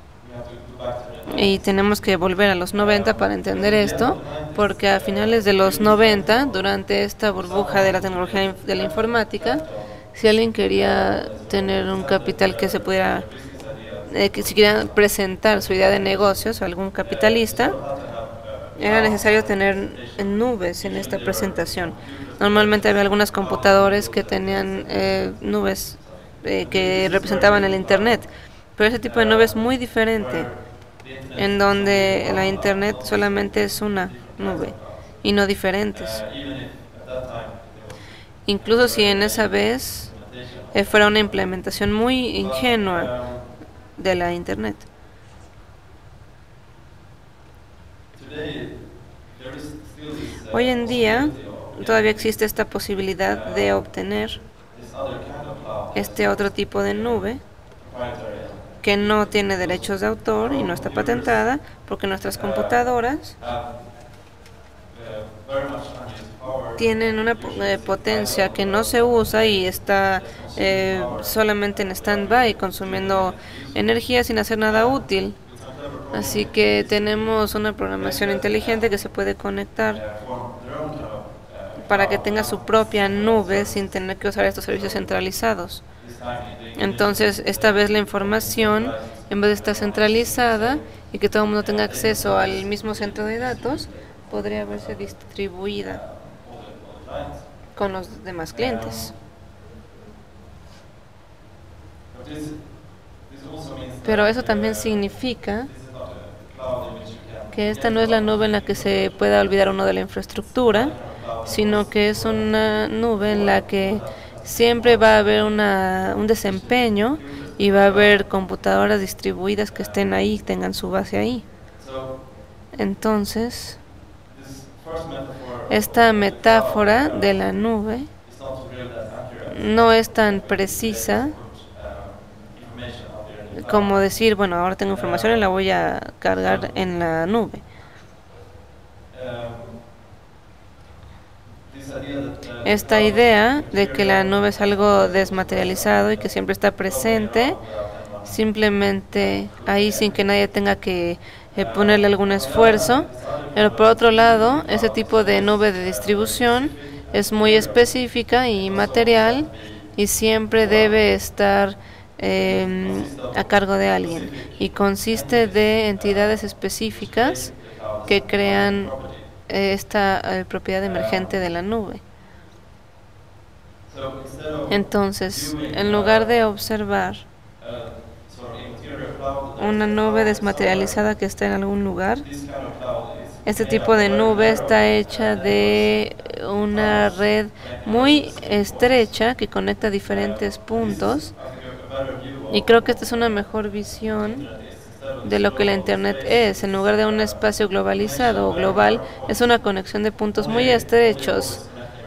y tenemos que volver a los 90 para entender esto, porque a finales de los 90, durante esta burbuja de la tecnología de la informática, si alguien quería tener un capital que se pudiera que si querían presentar su idea de negocios a algún capitalista, era necesario tener nubes en esta presentación. Normalmente había algunas computadoras que tenían nubes que representaban el Internet, pero ese tipo de nube es muy diferente, en donde la Internet solamente es una nube y no diferentes. Incluso si en esa vez fuera una implementación muy ingenua de la Internet. Hoy en día todavía existe esta posibilidad de obtener este otro tipo de nube que no tiene derechos de autor y no está patentada, porque nuestras computadoras tienen una potencia que no se usa y está solamente en stand-by, consumiendo energía sin hacer nada útil. Así que tenemos una programación inteligente que se puede conectar para que tenga su propia nube sin tener que usar estos servicios centralizados. Entonces, esta vez la información, en vez de estar centralizada y que todo el mundo tenga acceso al mismo centro de datos, podría verse distribuida con los demás clientes. Pero eso también significa que esta no es la nube en la que se pueda olvidar uno de la infraestructura, sino que es una nube en la que siempre va a haber un desempeño y va a haber computadoras distribuidas que estén ahí, tengan su base ahí. Entonces, esta metáfora de la nube no es tan precisa como decir, bueno, ahora tengo información y la voy a cargar en la nube. Esta idea de que la nube es algo desmaterializado y que siempre está presente, simplemente ahí sin que nadie tenga que ponerle algún esfuerzo. Pero por otro lado, ese tipo de nube de distribución es muy específica y material y siempre debe estar a cargo de alguien, y consiste de entidades específicas que crean esta propiedad emergente de la nube. Entonces, en lugar de observar una nube desmaterializada que está en algún lugar, este tipo de nube está hecha de una red muy estrecha que conecta diferentes puntos, y creo que esta es una mejor visión de lo que la Internet es. En lugar de un espacio globalizado o global, es una conexión de puntos muy estrechos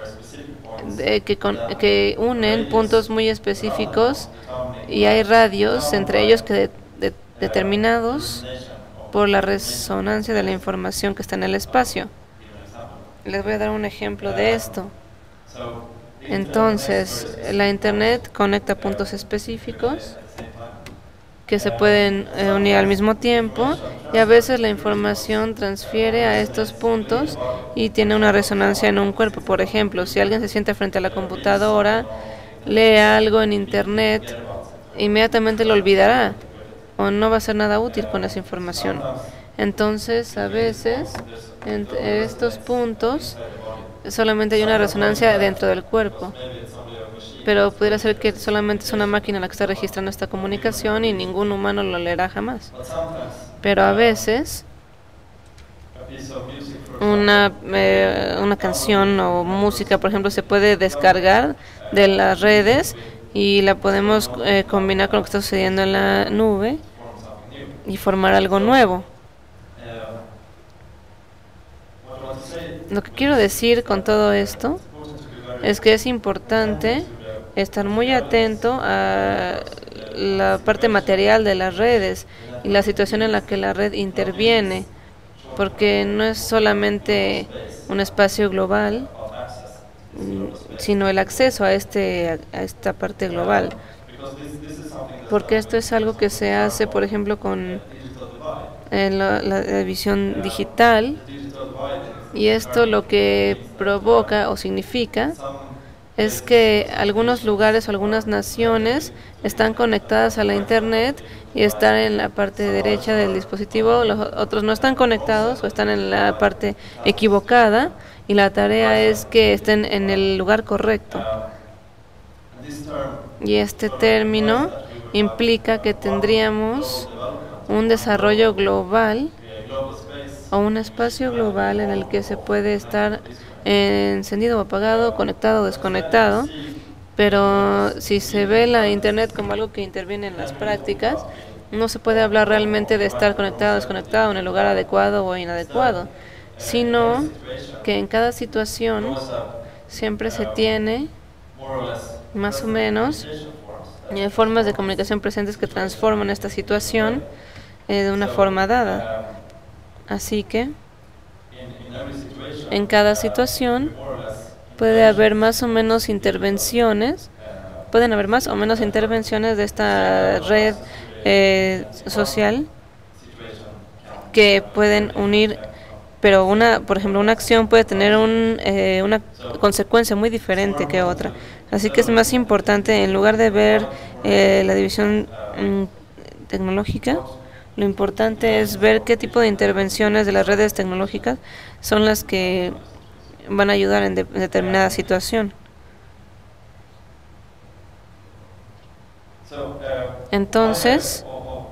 que unen puntos muy específicos, y hay radios entre ellos que determinados por la resonancia de la información que está en el espacio. Les voy a dar un ejemplo de esto. Entonces, la Internet conecta puntos específicos que se pueden unir al mismo tiempo, y a veces la información transfiere a estos puntos y tiene una resonancia en un cuerpo. Por ejemplo, si alguien se sienta frente a la computadora, lee algo en Internet, inmediatamente lo olvidará o no va a ser nada útil con esa información. Entonces, a veces, entre estos puntos solamente hay una resonancia dentro del cuerpo, pero pudiera ser que solamente es una máquina la que está registrando esta comunicación y ningún humano lo leerá jamás. Pero a veces una canción o música, por ejemplo, se puede descargar de las redes y la podemos combinar con lo que está sucediendo en la nube y formar algo nuevo. Lo que quiero decir con todo esto es que es importante estar muy atento a la parte material de las redes y la situación en la que la red interviene, porque no es solamente un espacio global, sino el acceso a esta parte global, porque esto es algo que se hace, por ejemplo, con la visión digital, y esto lo que provoca o significa es que algunos lugares o algunas naciones están conectadas a la Internet y están en la parte derecha del dispositivo, los otros no están conectados o están en la parte equivocada, y la tarea es que estén en el lugar correcto. Y este término implica que tendríamos un desarrollo global o un espacio global en el que se puede estar encendido o apagado, conectado o desconectado, pero si se ve la Internet como algo que interviene en las prácticas, no se puede hablar realmente de estar conectado o desconectado en el lugar adecuado o inadecuado, sino que en cada situación siempre se tiene más o menos formas de comunicación presentes que transforman esta situación de una forma dada. Así que en cada situación puede haber más o menos intervenciones, pueden haber más o menos intervenciones de esta red social que pueden unir, pero por ejemplo, una acción puede tener una consecuencia muy diferente que otra. Así que es más importante, en lugar de ver la división tecnológica, lo importante es ver qué tipo de intervenciones de las redes tecnológicas son las que van a ayudar en determinada situación. Entonces,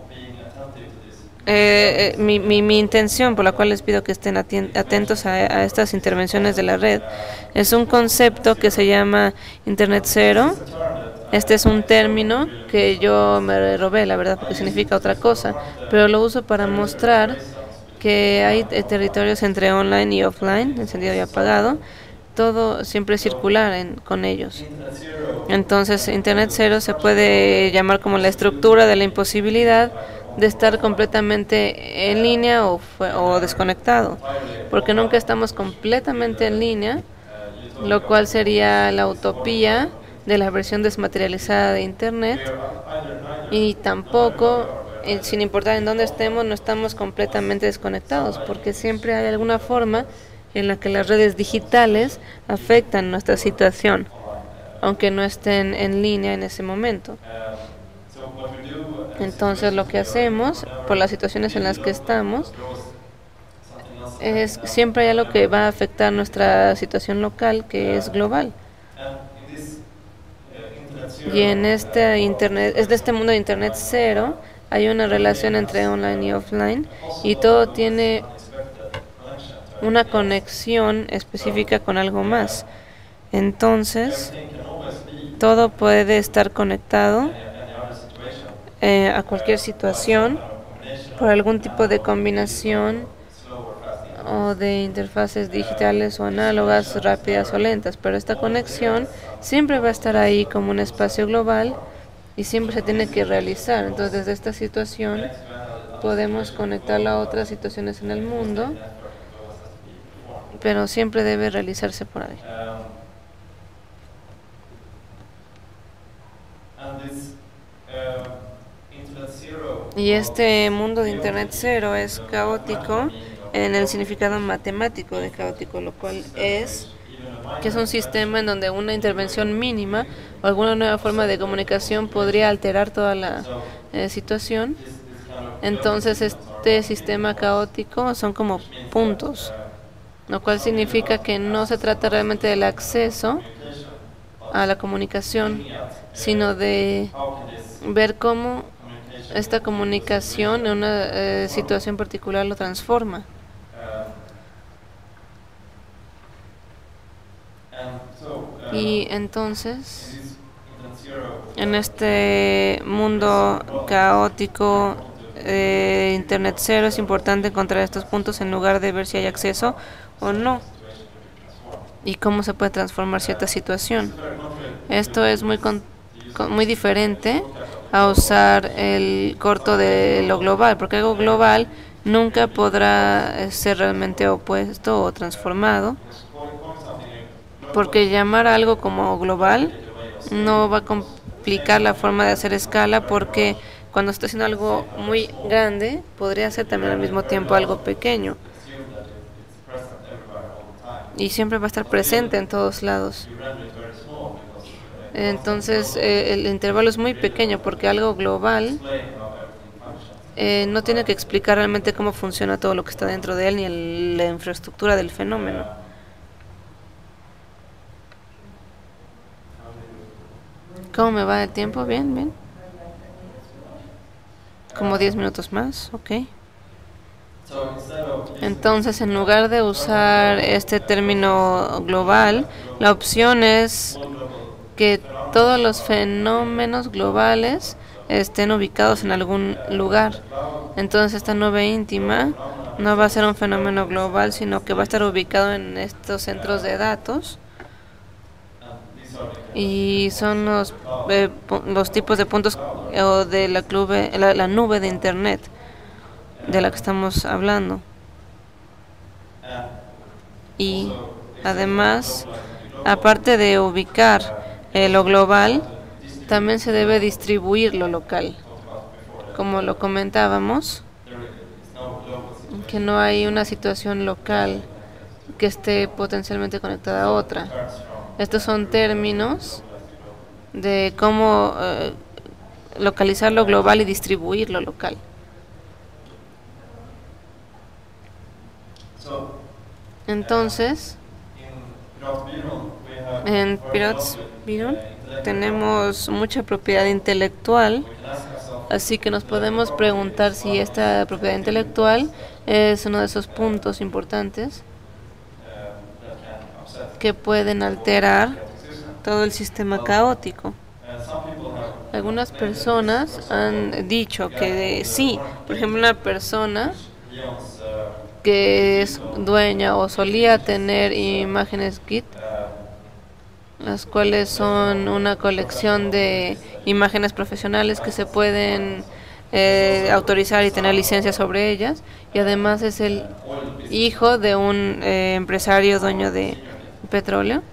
mi intención, por la cual les pido que estén atentos a estas intervenciones de la red, es un concepto que se llama Internet Cero. Este es un término que yo me robé, la verdad, porque significa otra cosa, pero lo uso para mostrar que hay territorios entre online y offline, encendido y apagado, todo siempre es circular con ellos. Entonces, Internet Cero se puede llamar como la estructura de la imposibilidad de estar completamente en línea o desconectado, porque nunca estamos completamente en línea, lo cual sería la utopía de la versión desmaterializada de Internet, y tampoco, sin importar en dónde estemos, no estamos completamente desconectados, porque siempre hay alguna forma en la que las redes digitales afectan nuestra situación, aunque no estén en línea en ese momento. Entonces lo que hacemos, por las situaciones en las que estamos, es siempre hay algo que va a afectar nuestra situación local, que es global. Y en este mundo de Internet cero, hay una relación entre online y offline, y todo tiene una conexión específica con algo más. Entonces, todo puede estar conectado a cualquier situación por algún tipo de combinación o de interfaces digitales o análogas, rápidas o lentas, pero esta conexión siempre va a estar ahí como un espacio global y siempre se tiene que realizar. Entonces, desde esta situación podemos conectarla a otras situaciones en el mundo, pero siempre debe realizarse por ahí. Y este mundo de Internet cero es caótico en el significado matemático de caótico, lo cual es que es un sistema en donde una intervención mínima o alguna nueva forma de comunicación podría alterar toda la situación. Entonces este sistema caótico son como puntos, lo cual significa que no se trata realmente del acceso a la comunicación, sino de ver cómo esta comunicación en una situación particular lo transforma. Y entonces, en este mundo caótico, Internet cero, es importante encontrar estos puntos en lugar de ver si hay acceso o no y cómo se puede transformar cierta situación. Esto es muy diferente a usar el corto de lo global, porque algo global nunca podrá ser realmente opuesto o transformado, porque llamar a algo como global no va a complicar la forma de hacer escala, porque cuando está haciendo algo muy grande, podría ser también al mismo tiempo algo pequeño. Y siempre va a estar presente en todos lados. Entonces, el intervalo es muy pequeño, porque algo global no tiene que explicar realmente cómo funciona todo lo que está dentro de él, ni la infraestructura del fenómeno. ¿Cómo me va el tiempo? Bien, bien. Como 10 minutos más, ok. Entonces, en lugar de usar este término global, la opción es que todos los fenómenos globales estén ubicados en algún lugar. Entonces, esta nube íntima no va a ser un fenómeno global, sino que va a estar ubicado en estos centros de datos. Y son los tipos de puntos o de la nube de Internet de la que estamos hablando. Y además, aparte de ubicar lo global, también se debe distribuir lo local. Como lo comentábamos, que no hay una situación local que esté potencialmente conectada a otra. Estos son términos de cómo localizar lo global y distribuir lo local. Entonces, en Pirates Byron tenemos mucha propiedad intelectual, así que nos podemos preguntar si esta propiedad intelectual es uno de esos puntos importantes que pueden alterar todo el sistema caótico. Algunas personas han dicho que sí. Por ejemplo, una persona que es dueña o solía tener imágenes Git, las cuales son una colección de imágenes profesionales que se pueden autorizar y tener licencia sobre ellas, y además es el hijo de un empresario dueño de petróleo,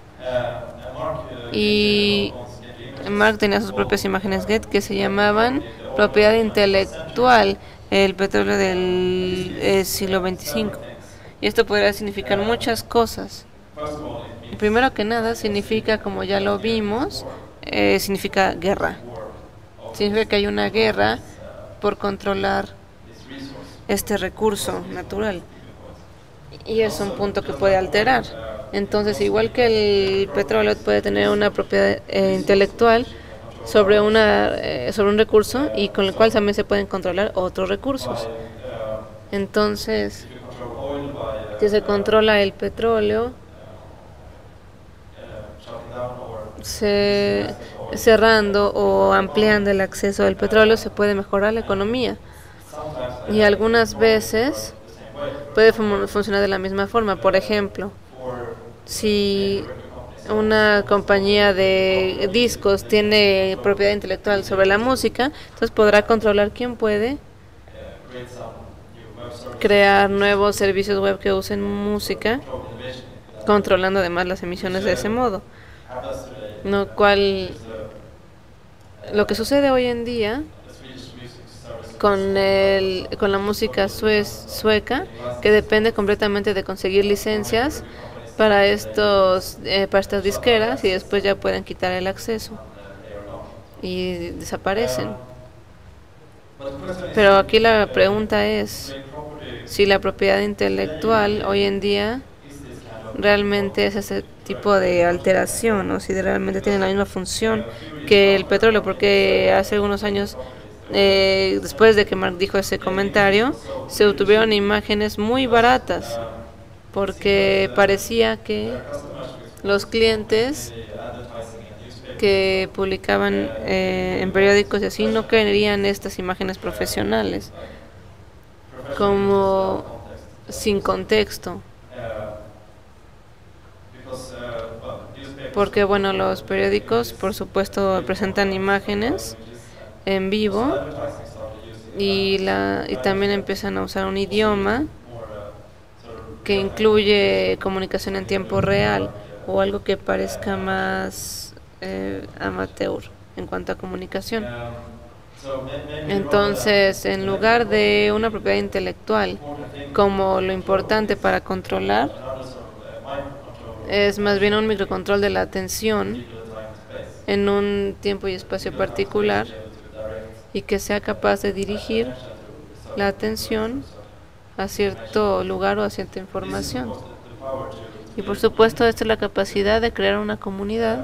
y Mark tenía sus propias imágenes Git que se llamaban propiedad intelectual, el petróleo del siglo XXV, Y esto podría significar muchas cosas. Primero que nada, significa, como ya lo vimos, significa guerra. Significa que hay una guerra por controlar este recurso natural. Y es un punto que puede alterar. Entonces, igual que el petróleo puede tener una propiedad intelectual sobre un recurso y con el cual también se pueden controlar otros recursos. Entonces, si se controla el petróleo, cerrando o ampliando el acceso al petróleo, se puede mejorar la economía. Y algunas veces puede funcionar de la misma forma. Por ejemplo, si una compañía de discos tiene propiedad intelectual sobre la música, entonces podrá controlar quién puede crear nuevos servicios web que usen música, controlando además las emisiones de ese modo. Lo que sucede hoy en día con la música sueca, que depende completamente de conseguir licencias para estas disqueras, y después ya pueden quitar el acceso y desaparecen. Pero aquí la pregunta es si la propiedad intelectual hoy en día realmente es ese tipo de alteración, o si realmente tiene la misma función que el petróleo, porque hace algunos años, después de que Mark dijo ese comentario, se obtuvieron imágenes muy baratas, porque parecía que los clientes que publicaban en periódicos y así no querían estas imágenes profesionales, como sin contexto. Porque bueno, los periódicos por supuesto presentan imágenes en vivo y también empiezan a usar un idioma que incluye comunicación en tiempo real, o algo que parezca más amateur en cuanto a comunicación. Entonces, en lugar de una propiedad intelectual como lo importante para controlar, es más bien un microcontrol de la atención en un tiempo y espacio particular, y que sea capaz de dirigir la atención a cierto lugar o a cierta información. Y por supuesto, esta es la capacidad de crear una comunidad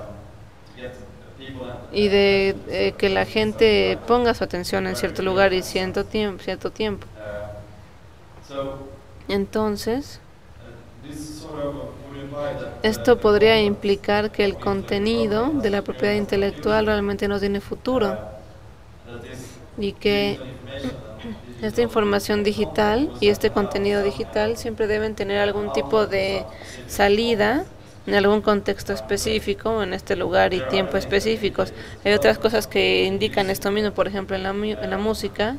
y de que la gente ponga su atención en cierto lugar y cierto tiempo. Entonces, esto podría implicar que el contenido de la propiedad intelectual realmente no tiene futuro, y que esta información digital y este contenido digital siempre deben tener algún tipo de salida en algún contexto específico, en este lugar y tiempo específicos. Hay otras cosas que indican esto mismo, por ejemplo, en la música.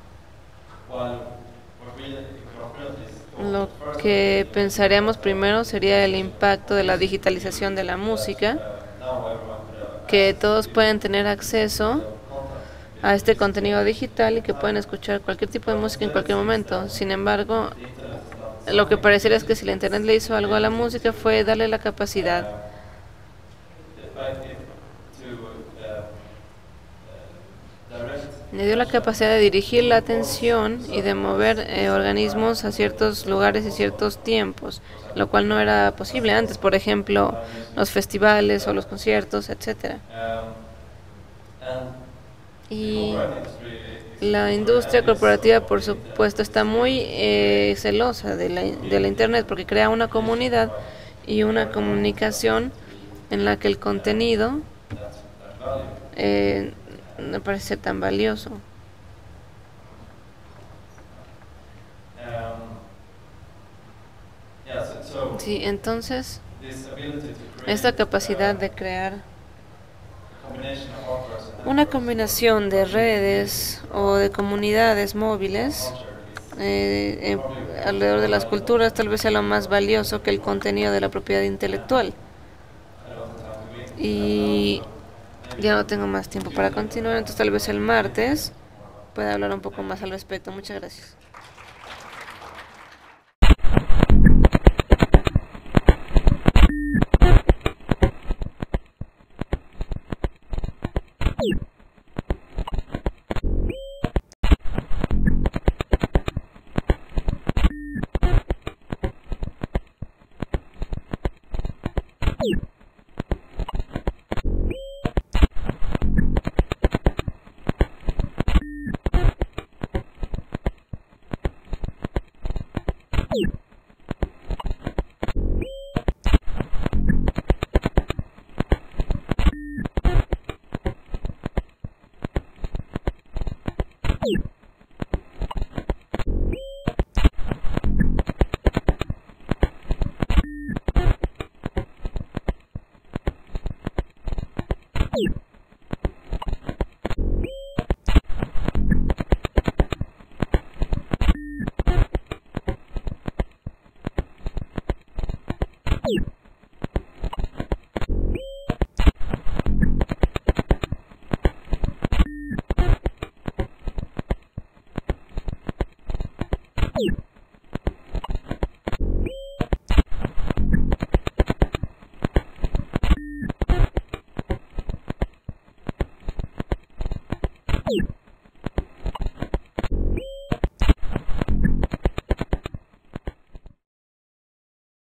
Lo que pensaríamos primero sería el impacto de la digitalización de la música, que todos pueden tener acceso a este contenido digital y que pueden escuchar cualquier tipo de música en cualquier momento. Sin embargo, lo que pareciera es que si la Internet le hizo algo a la música fue darle la capacidad le dio la capacidad de dirigir la atención y de mover organismos a ciertos lugares y ciertos tiempos, lo cual no era posible antes. Por ejemplo, los festivales o los conciertos, etcétera. Y la industria corporativa, por supuesto, está muy celosa de la Internet, porque crea una comunidad y una comunicación en la que el contenido no parece tan valioso. Sí, entonces, esta capacidad de crear una combinación de redes o de comunidades móviles alrededor de las culturas tal vez sea lo más valioso que el contenido de la propiedad intelectual. Y ya no tengo más tiempo para continuar, entonces tal vez el martes pueda hablar un poco más al respecto. Muchas gracias.